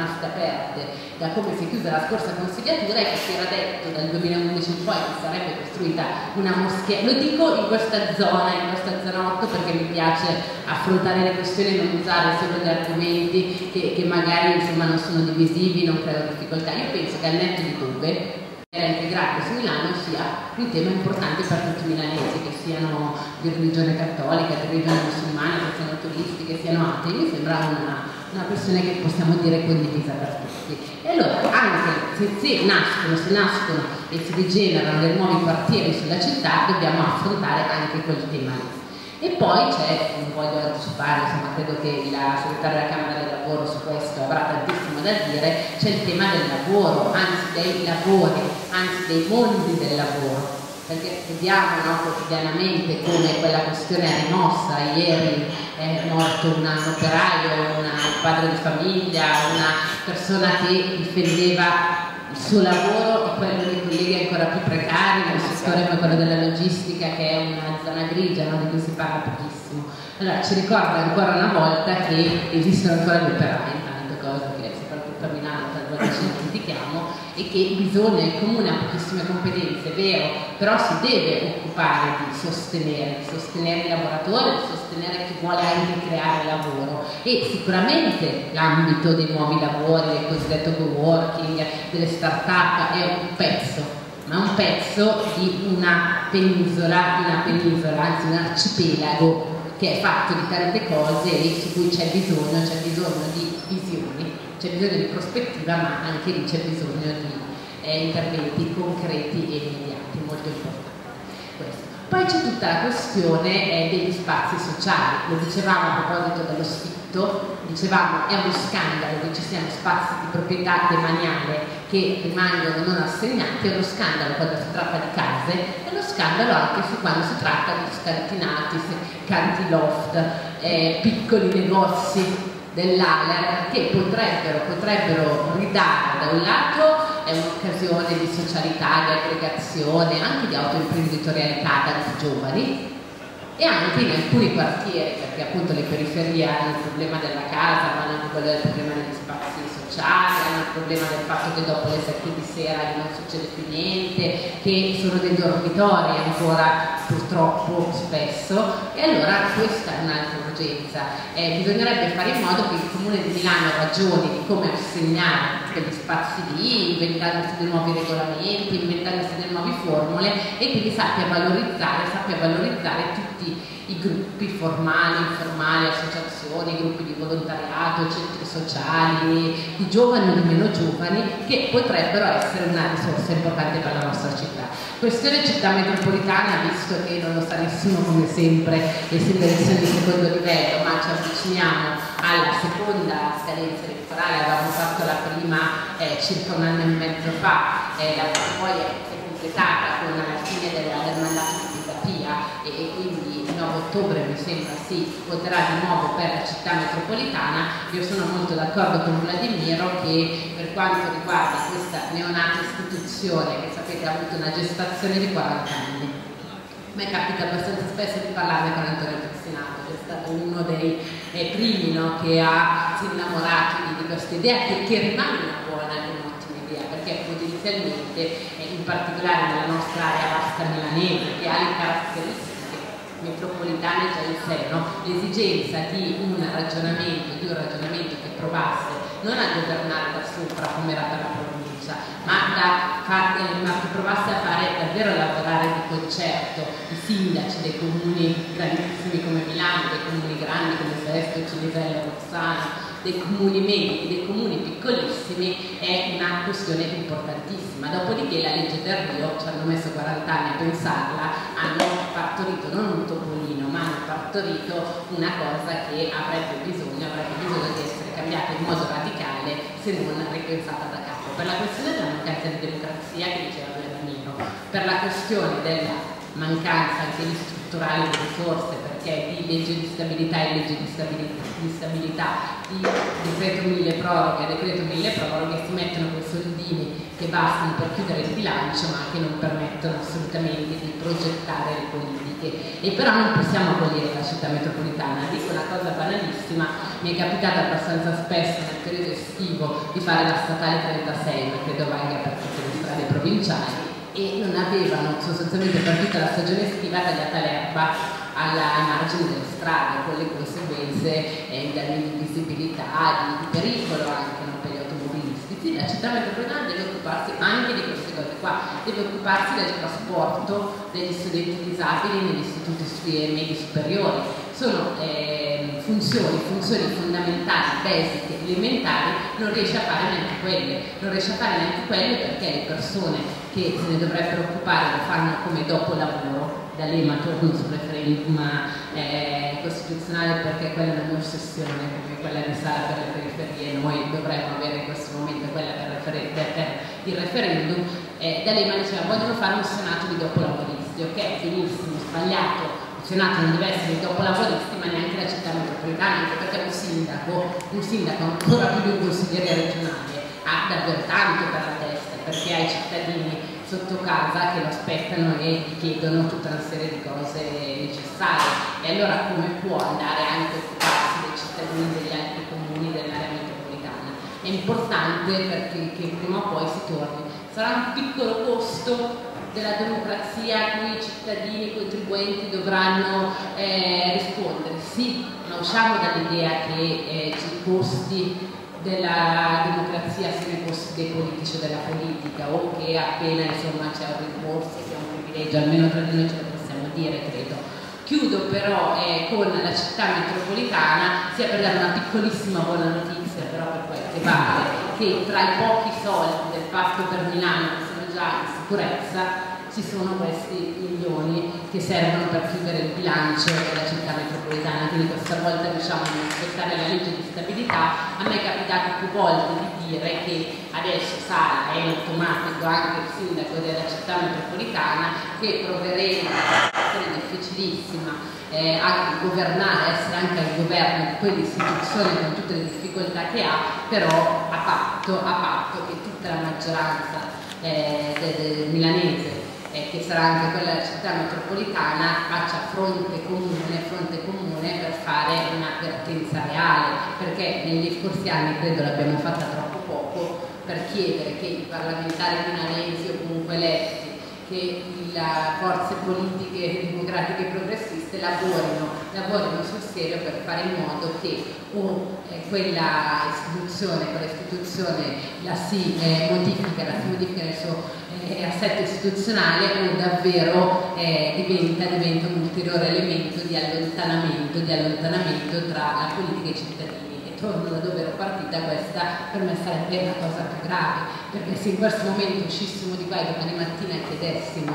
rimaste aperte da come si è chiusa la scorsa consigliatura è che si era detto dal duemilaundici in poi che sarebbe costruita una moschea. Lo dico in questa zona, in questa zona otto, perché mi piace affrontare le questioni e non usare solo gli argomenti che, che magari insomma non sono divisivi, non creano difficoltà. Io penso che al netto di dove era integrato su Milano sia un tema importante per tutti i milanesi, che siano di religione cattolica, di religione musulmana, che siano turisti, che siano atei. Mi sembra una, una questione che possiamo dire condivisa per tutti. E allora anche se, se nascono, se nascono e si rigenerano dei nuovi quartieri sulla città, dobbiamo affrontare anche quel tema lì. E poi c'è, non voglio anticipare, insomma credo che la segretaria della Camera del Lavoro su questo avrà tantissimo da dire, c'è il tema del lavoro, anzi dei lavori, anzi dei mondi del lavoro, perché vediamo, no, quotidianamente come quella questione è rimossa. Ieri è morto un operaio, un padre di famiglia, una persona che difendeva il suo lavoro e quello dei colleghi ancora più precari nel settore come quello della logistica, che è una zona grigia, no, di cui si parla pochissimo. Allora ci ricorda ancora una volta che esistono ancora gli operai, tante cose che soprattutto a Milano talvolta ci dimentichiamo, e che bisogna, il comune ha pochissime competenze, è vero, però si deve occupare di sostenere, di sostenere i lavoratori, di sostenere chi vuole anche creare lavoro, e sicuramente l'ambito dei nuovi lavori, del cosiddetto co-working, delle start-up è un pezzo, ma un pezzo di una penisola, di una penisola, anzi un arcipelago che è fatto di tante cose e su cui c'è bisogno, c'è bisogno di visioni, c'è bisogno di prospettiva, ma anche lì c'è bisogno di eh, interventi concreti e immediati, molto importanti. Questo. Poi c'è tutta la questione eh, degli spazi sociali, lo dicevamo a proposito dello sfitto, dicevamo è uno scandalo che ci siano spazi di proprietà demaniale che rimangono non assegnati, è uno scandalo quando si tratta di case, è uno scandalo anche su quando si tratta di scantinati, canti loft, eh, piccoli negozi dell'area che potrebbero, potrebbero ridare da un lato è un'occasione di socialità, di aggregazione, anche di autoimprenditorialità tanti giovani, e anche in alcuni quartieri, perché appunto le periferie hanno il problema della casa, ma hanno anche quello del problema degli spazi sociali, hanno il problema del fatto che dopo le sette di sera non succede più niente, che sono dei dormitori ancora purtroppo spesso, e allora questa è un'altra urgenza. Eh, bisognerebbe fare in modo che il Comune di Milano ragioni di come assegnare quegli spazi lì, inventandosi dei nuovi regolamenti, inventandosi delle nuove formule, e quindi sappia valorizzare, sappia valorizzare tutti i gruppi formali, informali, associazioni, gruppi di volontariato, centri sociali, di giovani o di meno giovani, che potrebbero essere una risorsa importante per la nostra città. Questione città metropolitana, visto che non lo sa nessuno come sempre le elezioni di secondo livello, ma ci avviciniamo alla seconda scadenza elettorale, avevamo fatto la prima eh, circa un anno e mezzo fa, eh, la poi è completata con la fine della, del mandato di Pisapia, e, e quindi il nove ottobre mi sembra si voterà di nuovo per la città metropolitana. Io sono molto d'accordo con Vladimiro che per quanto riguarda questa neonata istituzione, che sapete ha avuto una gestazione di quaranta anni, a me capita abbastanza spesso di parlarne con Antonio Pizzinatto, che è stato uno dei eh, primi, no, che ha si è innamorato di, di questa idea, che, che rimane una buona e un'ottima idea, perché potenzialmente, eh, in particolare nella nostra area vasta milanese, che ha le caratteristiche metropolitane già in sé, no? L'esigenza di un ragionamento, di un ragionamento che provasse non a governare da sopra come era per la provincia, ma, da far, ma che provasse a fare davvero lavorare di concerto i sindaci dei comuni grandissimi come Milano, dei comuni grandi come Sesto, Civitella, Rossano, dei comuni medi, dei comuni piccolissimi, è una questione importantissima. Dopodiché la legge del Rio, ci hanno messo quaranta anni a pensarla, hanno partorito non un topolino, ma hanno partorito una cosa che avrebbe bisogno, avrebbe bisogno di essere cambiata in modo radicale, se non ripensata da capo. Per la questione della mancanza di democrazia che diceva Vladimiro, per la questione della mancanza anche di strutturali di risorse, perché di legge di stabilità e legge di stabilità, di, stabilità, di decreto mille proroghe e decreto mille proroghe si mettono quei soldini che che bastano per chiudere il bilancio ma che non permettono assolutamente di progettare le politiche. E però non possiamo abolire la città metropolitana. Dico una cosa banalissima, mi è capitato abbastanza spesso nel periodo estivo di fare la statale trentasei, ma credo valga per tutte le strade provinciali, e non avevano sostanzialmente per tutta la stagione estiva tagliata l'erba ai margini delle strade, con le conseguenze eh, di visibilità, di, di pericolo anche, no, per gli automobilisti. Sì, la città metropolitana deve occuparsi anche di queste cose qua, deve occuparsi del trasporto degli studenti disabili negli istituti medi superiori. Sono eh, funzioni, funzioni fondamentali, basic, elementari, non riesce a fare neanche quelle, non riesce a fare neanche quelle perché le persone che se ne dovrebbero occupare lo fanno come dopo lavoro. Da lì ma torno sul referendum eh, costituzionale, perché quella è una mia ossessione, come quella di Sala per le periferie. Noi dovremmo avere in questo momento quella per, refer per il referendum. Eh, da lì ma diceva vogliono fare un senato di dopolavoristi, ok, benissimo, sbagliato, il senato non deve essere di dopolavoristi, ma neanche la città metropolitana, anche perché un sindaco, un sindaco ancora più di un consigliere regionale ha davvero tanto per la testa, perché ha i cittadini sotto casa che lo aspettano e gli chiedono tutta una serie di cose necessarie. E allora come può andare anche a occuparsi dei cittadini degli altri comuni dell'area metropolitana? È importante perché che prima o poi si torni. Sarà un piccolo costo della democrazia a cui i cittadini, i contribuenti dovranno eh, rispondere, sì, ma usciamo dall'idea che eh, i costi della democrazia siano i costi dei politici o della politica, o che appena insomma c'è un rimborso sia un privilegio, almeno tra di noi ce lo possiamo dire, credo. Chiudo però eh, con la città metropolitana, sia per dare una piccolissima buona notizia, però per qualche vale, che tra i pochi soldi del patto per Milano che sono già in sicurezza ci sono questi milioni che servono per chiudere il bilancio della città metropolitana, quindi questa volta riusciamo a rispettare la legge di stabilità. A me è capitato più volte di dire che adesso Sala è in automatico anche il sindaco della città metropolitana, che proveremo a essere difficilissima eh, a governare, essere anche al governo di quell'istituzione con tutte le difficoltà che ha, però a patto, a patto che tutta la maggioranza eh, de, de, milanese, Eh, che sarà anche quella della città metropolitana, faccia fronte comune, fronte comune per fare una vertenza reale, perché negli scorsi anni credo l'abbiamo fatta troppo poco per chiedere che i parlamentari milanesi o comunque eletti, che le forze politiche democratiche progressiste lavorino, lavorino sul serio per fare in modo che o eh, quella istituzione, quella istituzione la si eh, modifica, la si modifica nel suo eh, assetto istituzionale, o davvero eh, diventa, diventa un ulteriore elemento di allontanamento, di allontanamento tra la politica e i cittadini. Torno da dove ero partita, questa per me sarebbe una cosa più grave, perché se in questo momento uscissimo di qua e domani mattina chiedessimo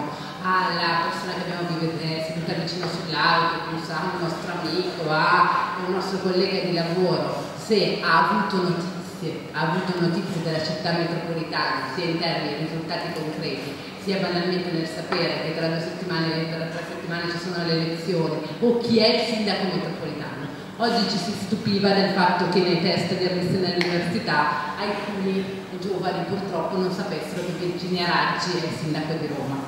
alla persona che abbiamo seduta vicino sull'autobus, a un nostro amico, a un nostro collega di lavoro, se ha avuto notizie, ha avuto notizie della città metropolitana, sia in termini di risultati concreti, sia banalmente nel sapere che tra due settimane, tra tre settimane ci sono le elezioni, o chi è il sindaco metropolitano. Oggi ci si stupiva del fatto che nei test di ammissione all'università alcuni giovani purtroppo non sapessero che Virginia Raggi è il sindaco di Roma.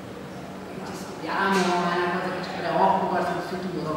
Ci stupiamo, è una cosa che ci preoccupa sul futuro.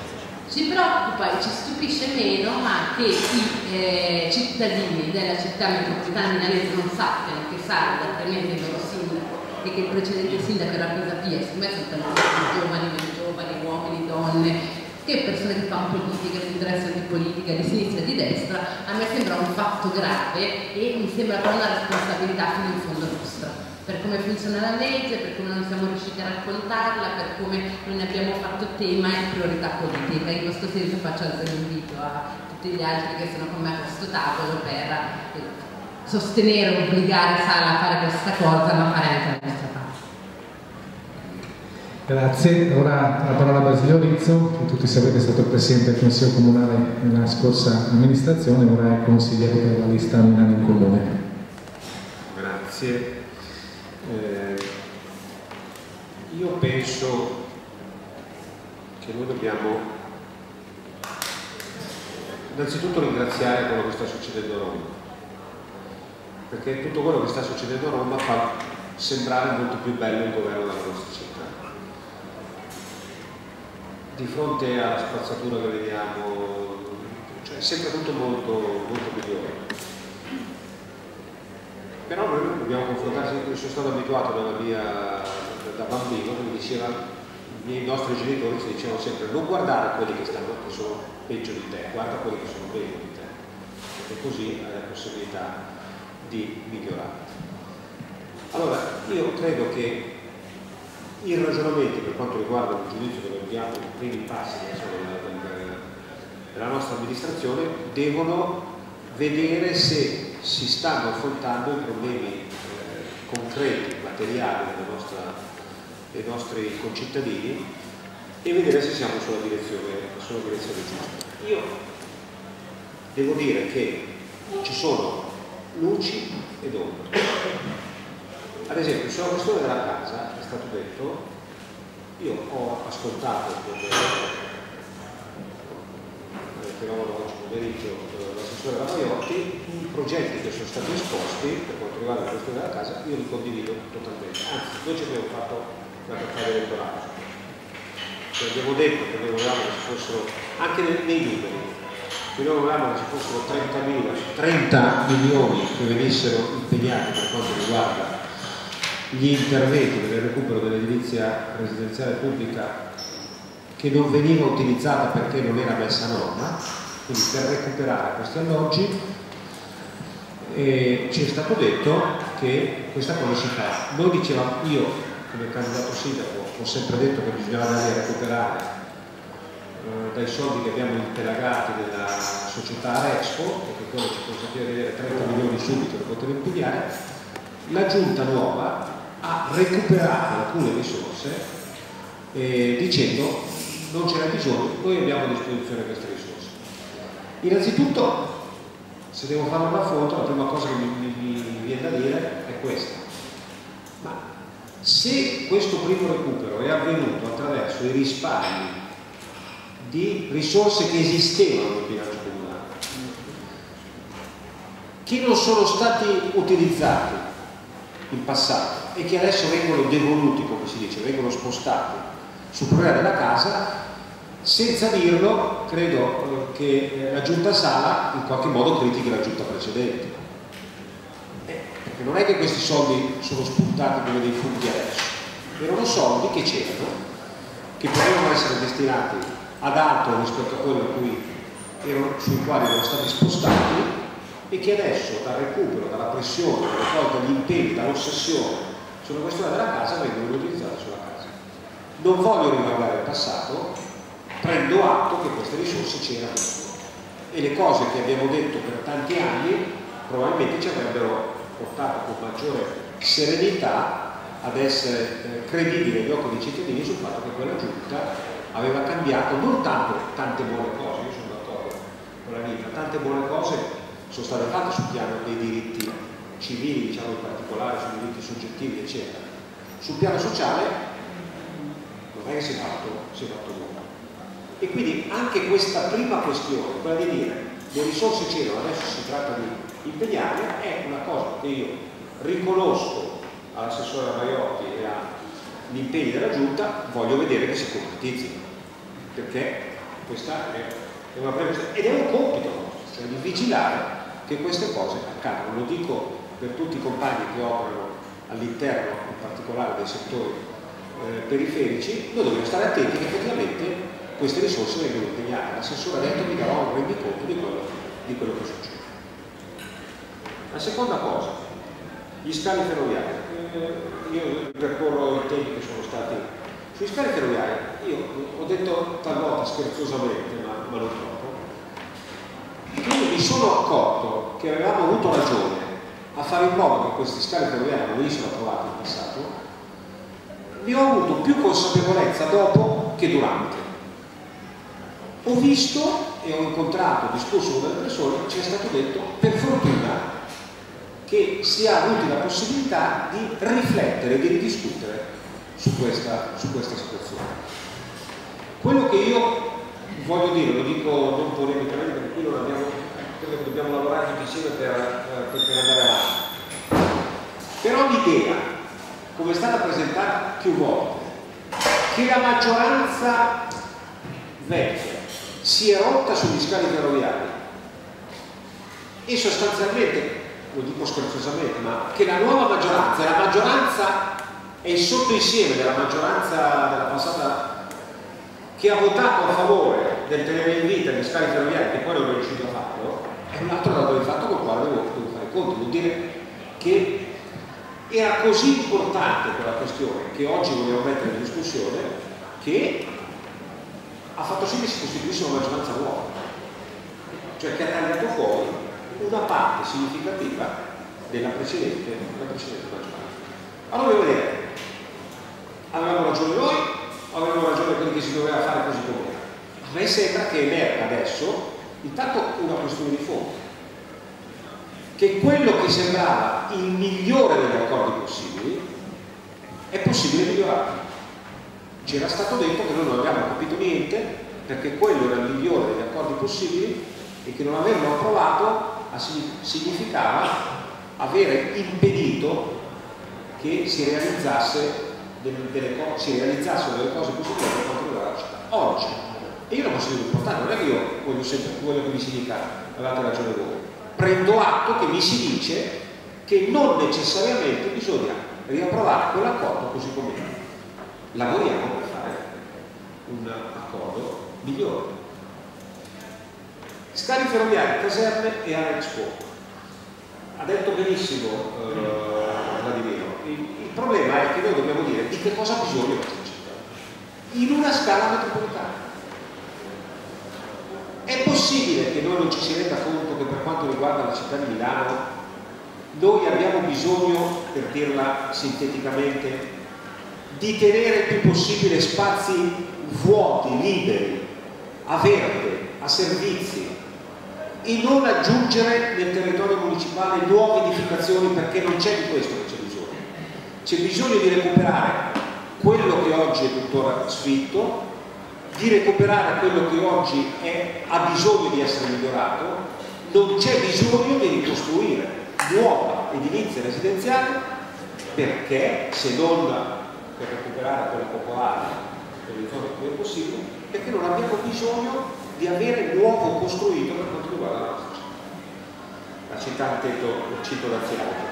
Ci preoccupa e ci stupisce meno, ma che i eh, cittadini della città metropolitana milanese non sappiano che Sala è attualmente il loro sindaco e che il precedente sindaco era Pisapia, secondo me sono tanti giovani, meno giovani, uomini, donne, che persone che fanno politica, si interessano di politica, di sinistra e di destra. A me sembra un fatto grave e mi sembra però una responsabilità fino in fondo nostra, per come funziona la legge, per come non siamo riusciti a raccontarla, per come non ne abbiamo fatto tema e priorità politica. In questo senso faccio anche un invito a tutti gli altri che sono con me a questo tavolo per sostenere, obbligare Sala a fare questa cosa, ma fare anche la nostra parte. Grazie. Ora la parola a Basilio Rizzo, che tutti sapete è stato presidente del Consiglio Comunale nella scorsa amministrazione, ora è consigliere per la lista Milano in Comune. Grazie. Eh, io penso che noi dobbiamo innanzitutto ringraziare quello che sta succedendo a Roma, perché tutto quello che sta succedendo a Roma fa sembrare molto più bello il governo della nostra città. Di fronte alla spazzatura che vediamo, cioè, sembra tutto molto, molto migliore. Però noi dobbiamo confrontarci, io sono stato abituato dalla mia, da bambino, che mi diceva, i nostri genitori ci dicevano sempre: non guardare quelli che stanno, che sono peggio di te, guarda quelli che sono meglio di te, perché così hai la possibilità di migliorare. Allora, io credo che i ragionamenti per quanto riguarda il giudizio che abbiamo i primi passi della, della nostra amministrazione devono vedere se si stanno affrontando i problemi eh, concreti, materiali della nostra, dei nostri concittadini, e vedere se siamo sulla direzione, sulla direzione giusta. Io devo dire che ci sono luci ed ombre. Ad esempio, sulla questione della casa è stato detto, io ho ascoltato come fenomeno oggi pomeriggio l'assessore Ravaiotti, i progetti che sono stati esposti per quanto riguarda la questione della casa, io li condivido totalmente. Anzi, noi ci abbiamo fatto una campagna elettorale. Cioè, abbiamo detto che noi volevamo che ci fossero, anche nei, nei numeri, che noi volevamo che ci fossero trenta milioni che venissero impegnati per quanto riguarda gli interventi per il recupero dell'edilizia residenziale pubblica che non veniva utilizzata perché non era messa a norma, quindi per recuperare questi alloggi. E ci è stato detto che questa cosa si fa. Noi dicevamo, io come candidato sindaco ho sempre detto che bisognava andare a recuperare eh, dai soldi che abbiamo impelagati nella società Expo, perché quello ci consentiva di avere trenta milioni subito per poter impiegare. La giunta nuova ha recuperato alcune risorse eh, dicendo non c'era bisogno, noi abbiamo a disposizione queste risorse. Innanzitutto, se devo fare un raffronto, la prima cosa che mi, mi, mi viene da dire è questa: ma se questo primo recupero è avvenuto attraverso i risparmi di risorse che esistevano nel bilancio comunale, che non sono stati utilizzati in passato e che adesso vengono devoluti, come si dice, vengono spostati sul problema della casa, senza dirlo, credo che la giunta Sala in qualche modo critichi la giunta precedente. Eh, perché non è che questi soldi sono spuntati come dei funghi adesso, erano soldi che c'erano, che potevano essere destinati ad altro rispetto a quello a cui erano, sui quali erano stati spostati, e che adesso dal recupero, dalla pressione, dagli impegni, dall'ossessione sulla questione della casa vengono utilizzati sulla casa. Non voglio riguardare il passato, prendo atto che queste risorse c'erano e le cose che abbiamo detto per tanti anni probabilmente ci avrebbero portato con maggiore serenità ad essere eh, credibili agli occhi dei cittadini sul fatto che quella giunta aveva cambiato non tanto tante buone cose, io sono d'accordo con la Nita, tante buone cose sono state fatte sul piano dei diritti civili, diciamo in particolare sui diritti soggettivi, eccetera. Sul piano sociale non è che si è fatto, si è fatto nulla. E quindi anche questa prima questione, quella di dire le risorse c'erano, adesso si tratta di impegnarle, è una cosa che io riconosco all'assessore Ravaiotti e agli impegni della Giunta, voglio vedere che si concretizzino, perché questa è una previsione ed è un compito nostro, cioè di vigilare che queste cose accadano. Lo dico per tutti i compagni che operano all'interno in particolare dei settori eh, periferici, noi dobbiamo stare attenti che effettivamente queste risorse vengono impegnate. L'assessore ha detto: mi darò un rendiconto di quello, di quello che succede. La seconda cosa, gli scali ferroviari. Eh, io percorro i tempi che sono stati sugli scali ferroviari. Io ho detto talvolta scherzosamente, ma, ma non troppo, io mi sono accorto che avevamo avuto ragione a fare in modo che questi scali ferroviari non venissero approvati in passato. Ne ho avuto più consapevolezza dopo che durante. Ho visto e ho incontrato, ho discusso con delle persone, ci è stato detto, per fortuna, che si ha avuto la possibilità di riflettere, di ridiscutere su questa, su questa situazione. Quello che io voglio dire, lo dico non polemicamente, perché qui non abbiamo, credo che dobbiamo lavorare tutti insieme per, per, per andare avanti. l'idea, come è stata presentata più volte, che la maggioranza vecchia si è rotta sugli scali ferroviari e sostanzialmente, lo dico scherzosamente, ma che la nuova maggioranza, la maggioranza è il sottoinsieme della maggioranza della passata che ha votato a favore del tenere in vita gli scali ferroviari, che poi non è riuscito a farlo, è un altro dato di fatto con il quale devo, devo fare conto. Vuol dire che era così importante quella questione che oggi vogliamo mettere in discussione, che ha fatto sì che si costituisse una maggioranza nuova, cioè che ha tagliato fuori una parte significativa della precedente, della precedente maggioranza. Allora voglio vedere, avevamo ragione noi o avevamo ragione quelli che si doveva fare così come? A me sembra che emerga adesso intanto una questione di fondo, che quello che sembrava il migliore degli accordi possibili è possibile migliorare. Ci era stato detto che noi non abbiamo capito niente perché quello era il migliore degli accordi possibili e che non averlo approvato significava avere impedito che si realizzasse delle, delle cose, si realizzassero delle cose positive per quanto riguarda la città. Oggi, e io lo considero importante, non è che io voglio sempre quello che mi si dica avete ragione voi, prendo atto che mi si dice che non necessariamente bisogna riapprovare quell'accordo così com'è. Lavoriamo per fare un accordo migliore. Scali ferroviari, caserme e area Expo. Ha detto benissimo eh, Vladimiro. Il, il problema è che noi dobbiamo dire di che cosa ha bisogno questa città in una scala metropolitana. È possibile che noi non ci si renda conto che per quanto riguarda la città di Milano noi abbiamo bisogno, per dirla sinteticamente, di tenere il più possibile spazi vuoti, liberi, a verde, a servizi, e non aggiungere nel territorio municipale nuove edificazioni, perché non c'è di questo che c'è bisogno. C'è bisogno di recuperare quello che oggi è tuttora sfitto, di recuperare quello che oggi è, ha bisogno di essere migliorato. Non c'è bisogno di ricostruire nuova edilizia residenziale, perché se non per recuperare quella popolare per le zone più possibile, perché non abbiamo bisogno di avere nuovo costruito per quanto riguarda la nostra città. La città ha detto, lo cito Laziale.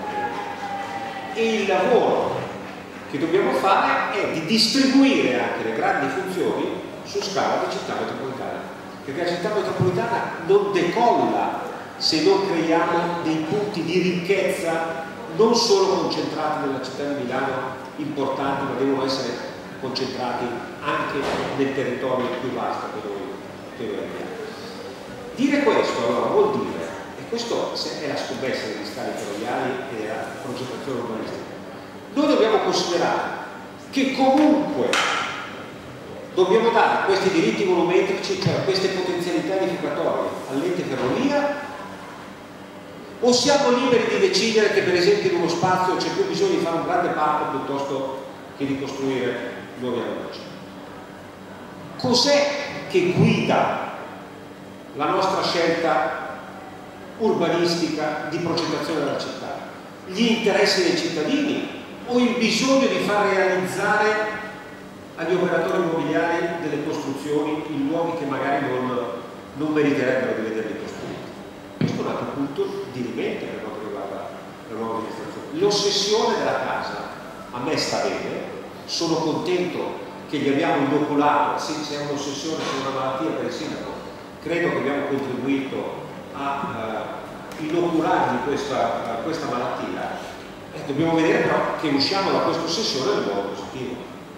E il lavoro che dobbiamo fare è di distribuire anche le grandi funzioni su scala di città metropolitana, perché la città metropolitana non decolla se non creiamo dei punti di ricchezza non solo concentrati nella città di Milano importanti, ma devono essere concentrati anche nel territorio più vasto che noi, che noi abbiamo. Dire questo allora vuol dire, e questo è la scommessa degli scali ferroviari e della progettazione urbanistica, noi dobbiamo considerare che comunque dobbiamo dare questi diritti volumetrici, cioè queste potenzialità edificatorie all'ente ferrovia, o siamo liberi di decidere che per esempio in uno spazio c'è più bisogno di fare un grande parco piuttosto che di costruire nuovi alloggi? Cos'è che guida la nostra scelta urbanistica di progettazione della città? Gli interessi dei cittadini o il bisogno di far realizzare agli operatori immobiliari delle costruzioni in luoghi che magari non, non meriterebbero di vederli costruiti? Questo è un altro punto di rimettere per quanto riguarda la nuova amministrazione. L'ossessione della casa a me sta bene, sono contento che gli abbiamo inoculato, se c'è un'ossessione, c'è una malattia per il sindaco, credo che abbiamo contribuito a uh, inoculargli questa, uh, questa malattia. E dobbiamo vedere però che usciamo da questa ossessione nel modo positivo,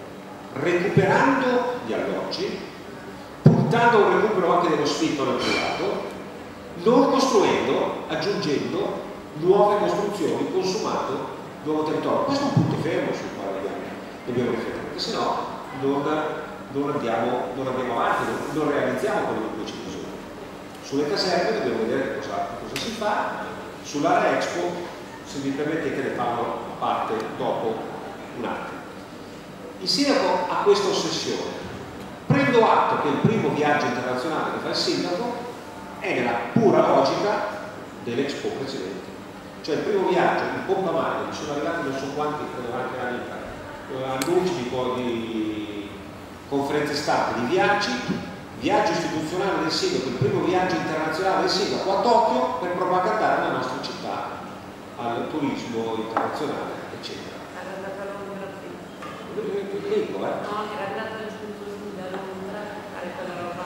recuperando gli alloggi, puntando a un recupero anche dello sfitto nel privato, non costruendo, aggiungendo nuove costruzioni, consumando nuovo territorio. Questo è un punto fermo sul quale dobbiamo riflettere, perché se no non, non, andiamo, non andiamo avanti, non, non realizziamo quello di cui c'è bisogno. Sulle caserme dobbiamo vedere cosa, cosa si fa, sull'area Expo, se mi permettete ne parlo a parte dopo un attimo. Il sindaco ha questa ossessione. Prendo atto che il primo viaggio internazionale che fa il sindaco è nella pura logica dell'Expo precedente. Cioè il primo viaggio in pompa magna, mi sono arrivati non so quanti, credo anche anni, annunci poi di conferenze stampa, di viaggi, viaggio istituzionale del sindaco, il primo viaggio internazionale del sindaco a Tokyo per propagandare la nostra città al turismo internazionale, eccetera. Era andata a Londra prima. Dico, eh? No, era andata giusto su da Londra a quella roba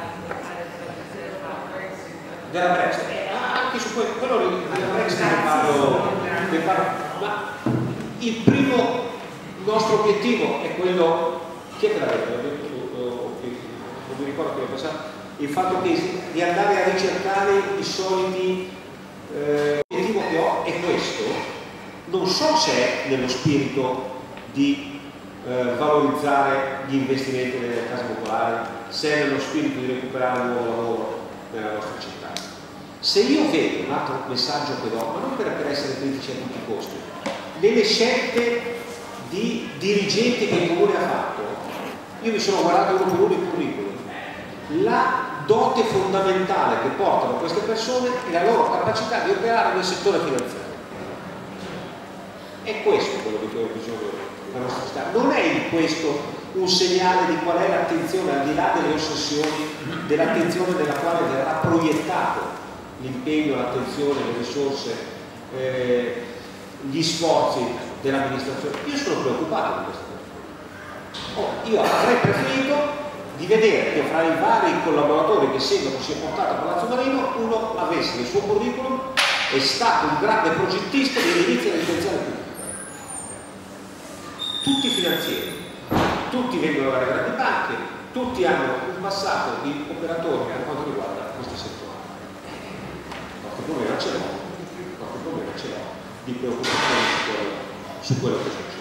della Brexit. Anche su quello, quello della Brexit ne parlo, ne parlo, ma il primo nostro obiettivo è quello, chi è che l'ha detto? Non mi ricordo che è passato, il fatto che, di andare a ricercare i soliti eh, l'obiettivo che ho è questo, non so se è nello spirito di eh, valorizzare gli investimenti nelle case popolari, se è nello spirito di recuperare un nuovo lavoro nella nostra città. Se io vedo un altro messaggio che do, ma non per, per essere critici a tutti i costi, nelle scelte di dirigenti che il comune ha fatto, io mi sono guardato uno per uno i curriculum, la dote fondamentale che portano queste persone è la loro capacità di operare nel settore finanziario. È questo quello di cui ho bisogno della nostra città. Non è questo un segnale di qual è l'attenzione, al di là delle ossessioni, dell'attenzione nella quale verrà proiettato l'impegno, l'attenzione, le risorse, eh, gli sforzi dell'amministrazione. Io sono preoccupato di questa cosa. Oh, io avrei preferito di vedere che fra i vari collaboratori che il sindaco si è portato a Palazzo Marino uno avesse nel suo curriculum è stato un grande progettista di edilizia residenziale pubblica. Tutti finanzieri, tutti vengono dalle grandi banche, tutti hanno un passato di operatori per quanto riguarda questo settore. Qualche problema ce l'ho, qualche problema ce l'ho di preoccupazione su quello, su quello che succede.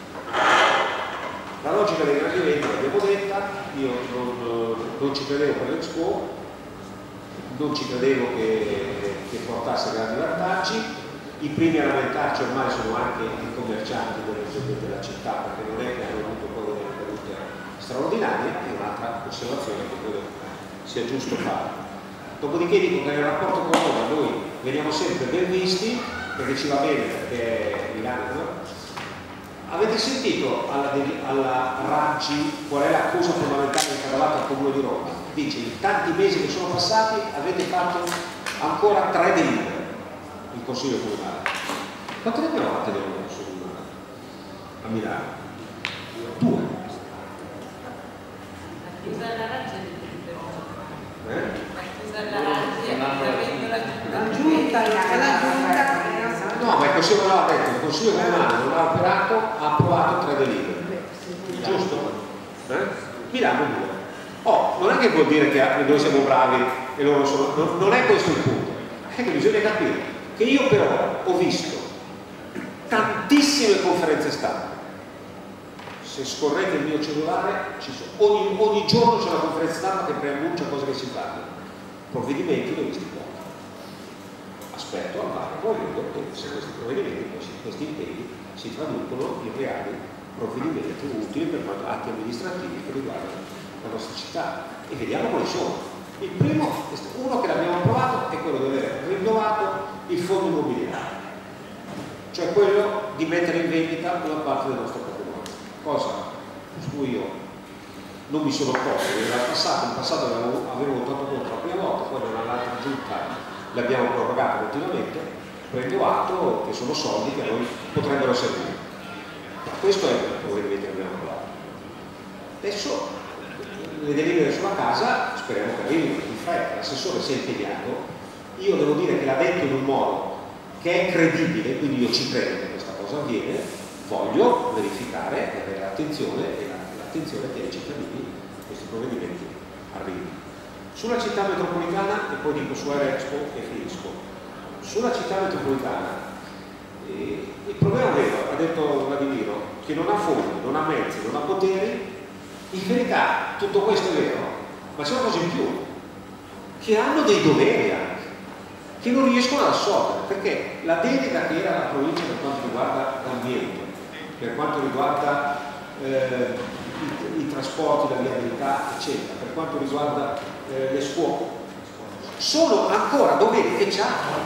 La logica dei grandi eventi l'abbiamo detta, io non, non ci credevo per l'Expo, non ci credevo che, che portasse grandi vantaggi, i primi a lamentarci ormai sono anche i commercianti delle, della città, perché non è che hanno avuto poi delle ricadute straordinarie, è un'altra osservazione che credo sia giusto fare. Dopodiché dico che nel rapporto con Roma noi veniamo sempre ben visti, perché ci va bene, perché è Milano. Avete sentito alla, alla Raggi qual è l'accusa fondamentale che ha dato al Comune di Roma? Dice, in tanti mesi che sono passati avete fatto ancora tre delibere il Consiglio Comunale. Quante ne abbiamo fatte del Consiglio Comunale a Milano? Due. La chiusa della Raggi è Eh? la chiusa della Raggi è la giunta, la giunta. No, ma il Consiglio Comunale ha detto, il Consiglio Comunale non ha operato, ha approvato tre delibere. Giusto? Eh? Milano due. Oh, non è che vuol dire che noi siamo bravi e loro sono. Non, non è questo il punto. È che bisogna capire che io però ho visto tantissime conferenze stampa. Se scorrete il mio cellulare, ci sono, ogni, ogni giorno c'è una conferenza stampa che preannuncia cose che si fanno. Provvedimenti li ho visti pochi. Aspetto al varco e vedo che se questi provvedimenti, questi impegni si traducono in reali provvedimenti utili per atti amministrativi che riguardano la nostra città, e vediamo quali sono. Il primo, uno che l'abbiamo approvato, è quello di aver rinnovato il fondo immobiliare, cioè quello di mettere in vendita una parte del nostro patrimonio, cosa su cui io non mi sono opposto. In passato, in passato avevo, avevo votato contro la prima volta, poi nell'altra giunta l'abbiamo prorogato continuamente, prendo atto che sono soldi che a noi potrebbero servire. Questo è il provvedimento che abbiamo provato. Adesso le delibere sulla casa speriamo che arrivino in fretta, l'assessore si è impegnato, io devo dire che l'ha detto in un modo che è credibile, quindi io ci credo che questa cosa avviene, voglio verificare e avere l'attenzione e l'attenzione che ai cittadini questi provvedimenti arrivino. Sulla città metropolitana, e poi dico su Aerexpo e finisco, sulla città metropolitana eh, il problema vero, ha detto Vladimiro, che non ha fondi, non ha mezzi, non ha poteri. In verità tutto questo è vero, ma c'è una cosa in più, che hanno dei doveri anche, che non riescono ad assolvere, perché la delega che era la provincia per quanto riguarda l'ambiente, per quanto riguarda eh, i, i trasporti, la viabilità, eccetera, per quanto riguarda eh, le scuole, sono ancora doveri che già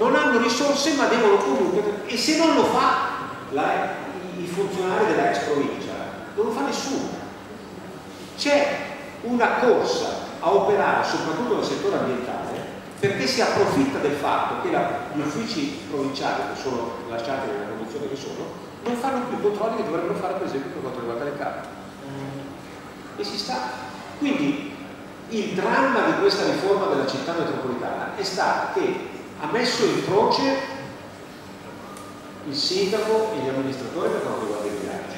non hanno risorse ma devono comunque, e se non lo fa la, i, i funzionari della ex provincia, non lo fa nessuno. C'è una corsa a operare soprattutto nel settore ambientale perché si approfitta del fatto che la, gli uffici provinciali che sono lasciati nella condizione che sono non fanno più i controlli che dovrebbero fare per esempio per quanto riguarda le carte. E si sta. Quindi il dramma di questa riforma della città metropolitana è stato che ha messo in croce il sindaco e gli amministratori per quanto riguarda i bilanci,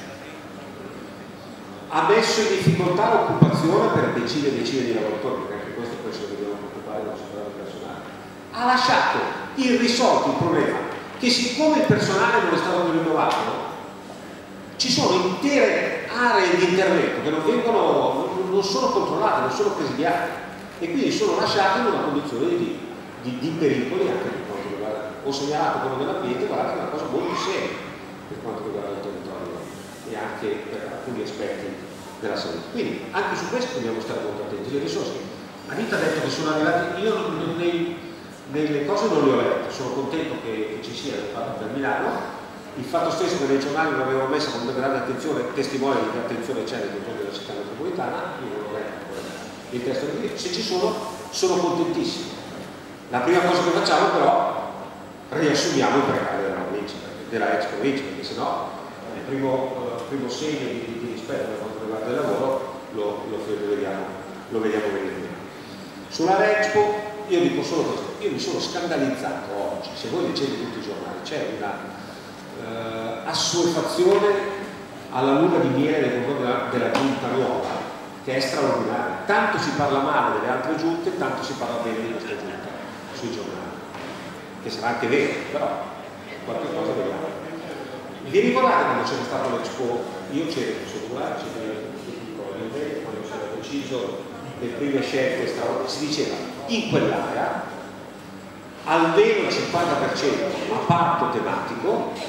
ha messo in difficoltà l'occupazione per decine e decine di lavoratori, perché anche questo poi se dobbiamo preoccupare dello settore del personale, ha lasciato irrisolto il problema che siccome il personale non è stato rinnovato ci sono intere aree di intervento che non vengono, non sono controllate, non sono presidiate e quindi sono lasciate in una condizione di, di, di pericoli anche per quanto riguarda. Ho segnalato quello dell'ambiente, guardate che è una cosa molto seria per quanto riguarda il territorio e anche per alcuni aspetti della salute. Quindi anche su questo dobbiamo stare molto attenti. Le risorse, Anita ha detto che sono arrivate, io non, non, nei, nelle cose non le ho lette, sono contento che, che ci sia il fatto per Milano. Il fatto stesso che nei giornali non avevo messo con grande attenzione, testimone di che attenzione c'è nei confronti della città metropolitana, io non ho letto il testo del video, se ci sono, sono contentissimo. La prima cosa che facciamo però riassumiamo il precario della provincia, della ex provincia, perché sennò il primo, uh, primo segno di, di, di rispetto per quanto riguarda il lavoro lo, lo, lo vediamo, lo vediamo venire. Sulla Rexpo io dico solo questo, io mi sono scandalizzato oggi, se voi leggete tutti i giornali, c'è una Uh, assuefazione alla luna di miele nei confronti della, della giunta nuova che è straordinaria. Tanto si parla male delle altre giunte, tanto si parla bene di questa giunta sui giornali, che sarà anche vero, però qualche cosa vediamo. Vi ricordate quando c'era stato l'Expo? Io c'ero in cellulare, quando si era deciso le prime scelte straordinarie, si diceva in quell'area almeno il cinquanta per cento a parco tematico,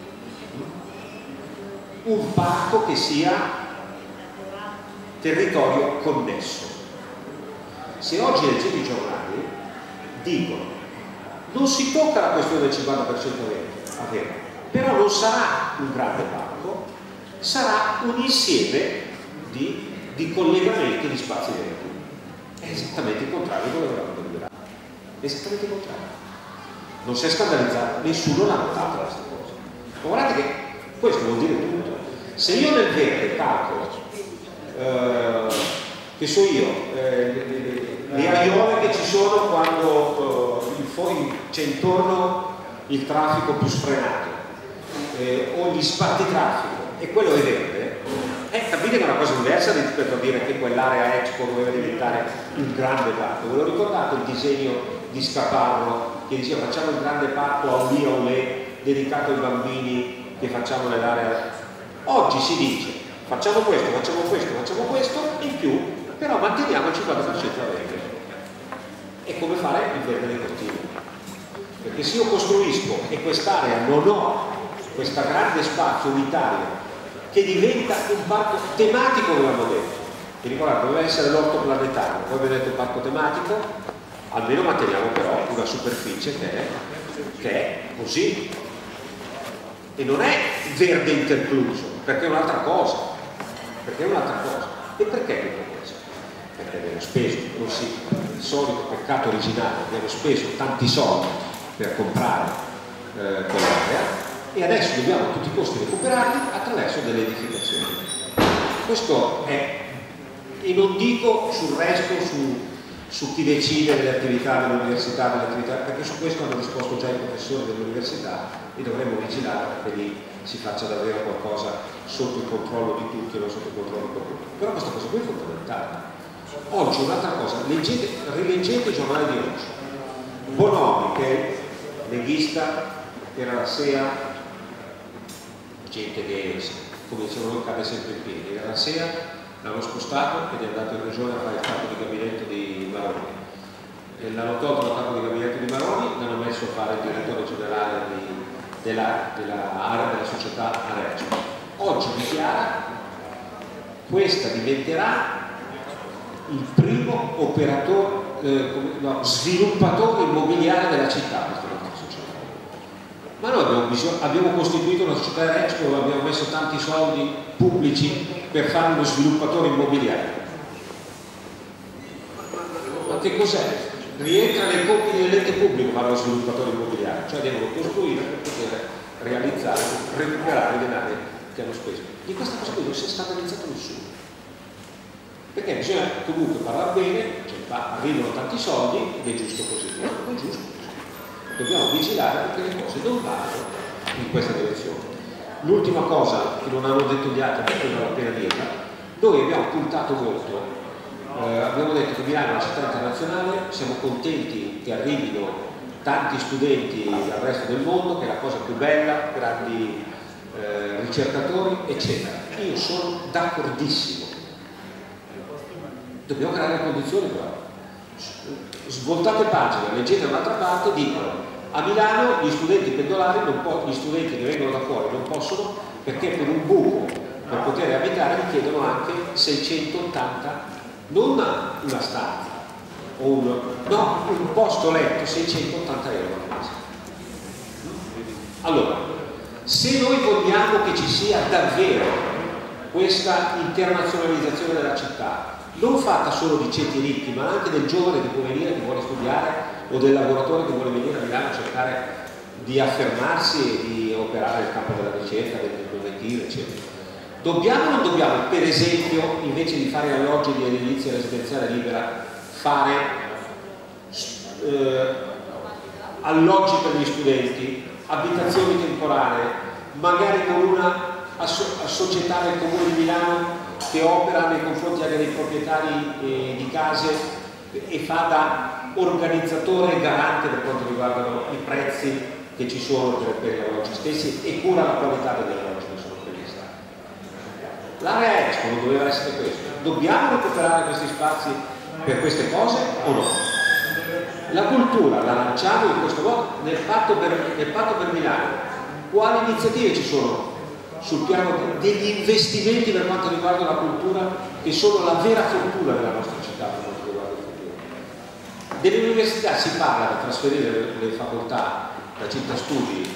un parco che sia territorio connesso. Se oggi leggete i giornali dicono non si tocca la questione del cinquanta per cento vero, però non sarà un grande parco, sarà un insieme di, di collegamenti di spazi verdi. È esattamente il contrario di quello che avevamo deliberato. Esattamente il contrario. Non si è scandalizzato, nessuno l'ha notato questa cosa. Ma guardate che questo vuol dire tutto. Se io nel verde calcolo, eh, che so io, eh, le, le aiole che ci sono quando eh, c'è intorno il traffico più sfrenato, eh, o gli spazi traffico, e quello è verde, eh, capite che è una cosa diversa rispetto a dire che quell'area Expo doveva diventare un grande parco. Ve lo ricordate il disegno di Scaparro che diceva facciamo il grande parco a Uli Aulè dedicato ai bambini che facciamo nell'area. Oggi si dice facciamo questo, facciamo questo, facciamo questo, in più però manteniamo il cinquanta per cento verde. È come fare il verde dei cortili, perché se io costruisco e quest'area non ho questo grande spazio unitario che diventa un parco tematico, come abbiamo detto, vi ricordate, doveva essere l'orto planetario, poi abbiamo detto parco tematico, almeno manteniamo però una superficie che è, che è così, e non è verde intercluso, perché è un'altra cosa, perché è un'altra cosa. E perché tutto questo? Perché abbiamo speso, non si, il solito peccato originale, abbiamo speso tanti soldi per comprare eh, quell'area e adesso dobbiamo a tutti i costi recuperarli attraverso delle edificazioni. Questo è, e non dico sul resto, su, su chi decide delle attività dell'università, delle attività, perché su questo hanno risposto già i professori dell'università e dovremmo vigilare perché lì si faccia davvero qualcosa sotto il controllo di tutti e non sotto il controllo di qualcuno. Però questa cosa qui è fondamentale. Oggi un'altra cosa, leggete, rileggete i giornali di oggi. Bonomi, che è leghista, era la S E A, gente che, come dicevano noi, cade sempre in piedi, era la S E A, l'hanno spostato ed è andato in regione a fare il capo di gabinetto di Maroni. E l'hanno tolto dal capo di gabinetto di Maroni, l'hanno messo a fare il direttore generale di, della, della area della società Areggio. Oggi dichiara questa diventerà il primo operatore, eh, no, sviluppatore immobiliare della città. visione, abbiamo costituito una società Rexpo, abbiamo messo tanti soldi pubblici per fare uno sviluppatore immobiliare. Ma che cos'è? Rientra nei compiti dell'ente pubblico fare lo sviluppatore immobiliare, cioè devono costruire per poter realizzare, recuperare i denari che hanno speso. Di questa cosa qui non si è scandalizzato nessuno, perché bisogna comunque parlare bene, cioè, arrivano tanti soldi ed è giusto così, è giusto così. Dobbiamo vigilare perché le cose non vanno in questa direzione. L'ultima cosa che non hanno detto gli altri, ma che vale la pena dirla, noi abbiamo puntato molto. Eh, abbiamo detto che Milano è una città internazionale, siamo contenti che arrivino tanti studenti dal resto del mondo, che è la cosa più bella, grandi eh, ricercatori, eccetera. Io sono d'accordissimo. Dobbiamo creare le condizioni però. Svoltate pagina, leggete un'altra parte, dicono a Milano gli studenti pendolari, non po gli studenti che vengono da fuori non possono perché per un buco, per poter abitare, gli chiedono anche seicentottanta, non una stanza o un, no, un posto letto, seicentottanta euro a mese. Allora, se noi vogliamo che ci sia davvero questa internazionalizzazione della città, non fatta solo di ceti ricchi, ma anche del giovane che può venire, che vuole studiare, o del lavoratore che vuole venire a Milano a cercare di affermarsi e di operare nel campo della ricerca, dell'innovativa, eccetera. Dobbiamo o non dobbiamo, per esempio, invece di fare alloggi di edilizia residenziale libera, fare eh, alloggi per gli studenti, abitazioni temporanee, magari con una asso società del Comune di Milano che opera nei confronti anche dei proprietari eh, di case e fa da organizzatore e garante per quanto riguardano i prezzi che ci sono per, per gli alloggi stessi e cura la qualità degli alloggi che sono previsti. L'area Expo non doveva essere questo. Dobbiamo recuperare questi spazi per queste cose o no? La cultura la lanciamo in questo modo nel patto per, nel patto per Milano. Quali iniziative ci sono sul piano degli investimenti per quanto riguarda la cultura, che sono la vera fortuna della nostra città per quanto riguarda il futuro? Delle università si parla di trasferire le, le facoltà da Città Studi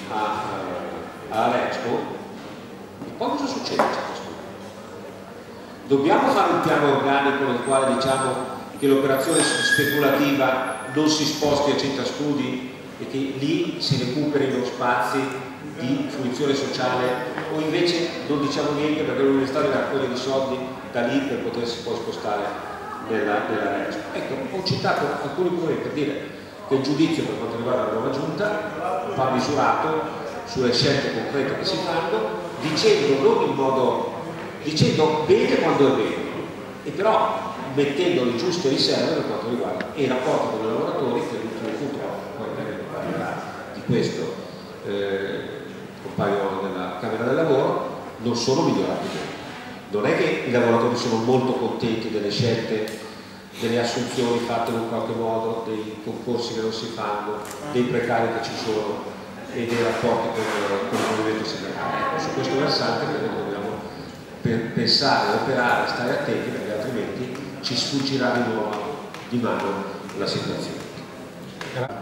all'Expo, e poi cosa succede a Città Studi? Dobbiamo fare un piano organico nel quale diciamo che l'operazione speculativa non si sposti a Città Studi e che lì si recuperino spazi di fruizione sociale, o invece non diciamo niente perché l'università deve raccogliere i soldi da lì per potersi poi spostare nella, nella Expo. Ecco, ho citato alcuni problemi per dire che il giudizio per quanto riguarda la nuova giunta va misurato sulle scelte concrete che si fanno, dicendo non in modo dicendo bene quando è bene, e però mettendo le giuste riserve per quanto riguarda i rapporti con i lavoratori, che l'ultimo punto poi parlerà di questo eh, compaio della Camera del Lavoro, non sono migliorati bene. Non è che i lavoratori sono molto contenti delle scelte, delle assunzioni fatte in un qualche modo, dei concorsi che non si fanno, dei precari che ci sono e dei rapporti con, con il movimento sindacale. Ecco, su questo versante credo che dobbiamo pensare, operare, stare attenti, perché altrimenti ci sfuggirà di nuovo di mano la situazione.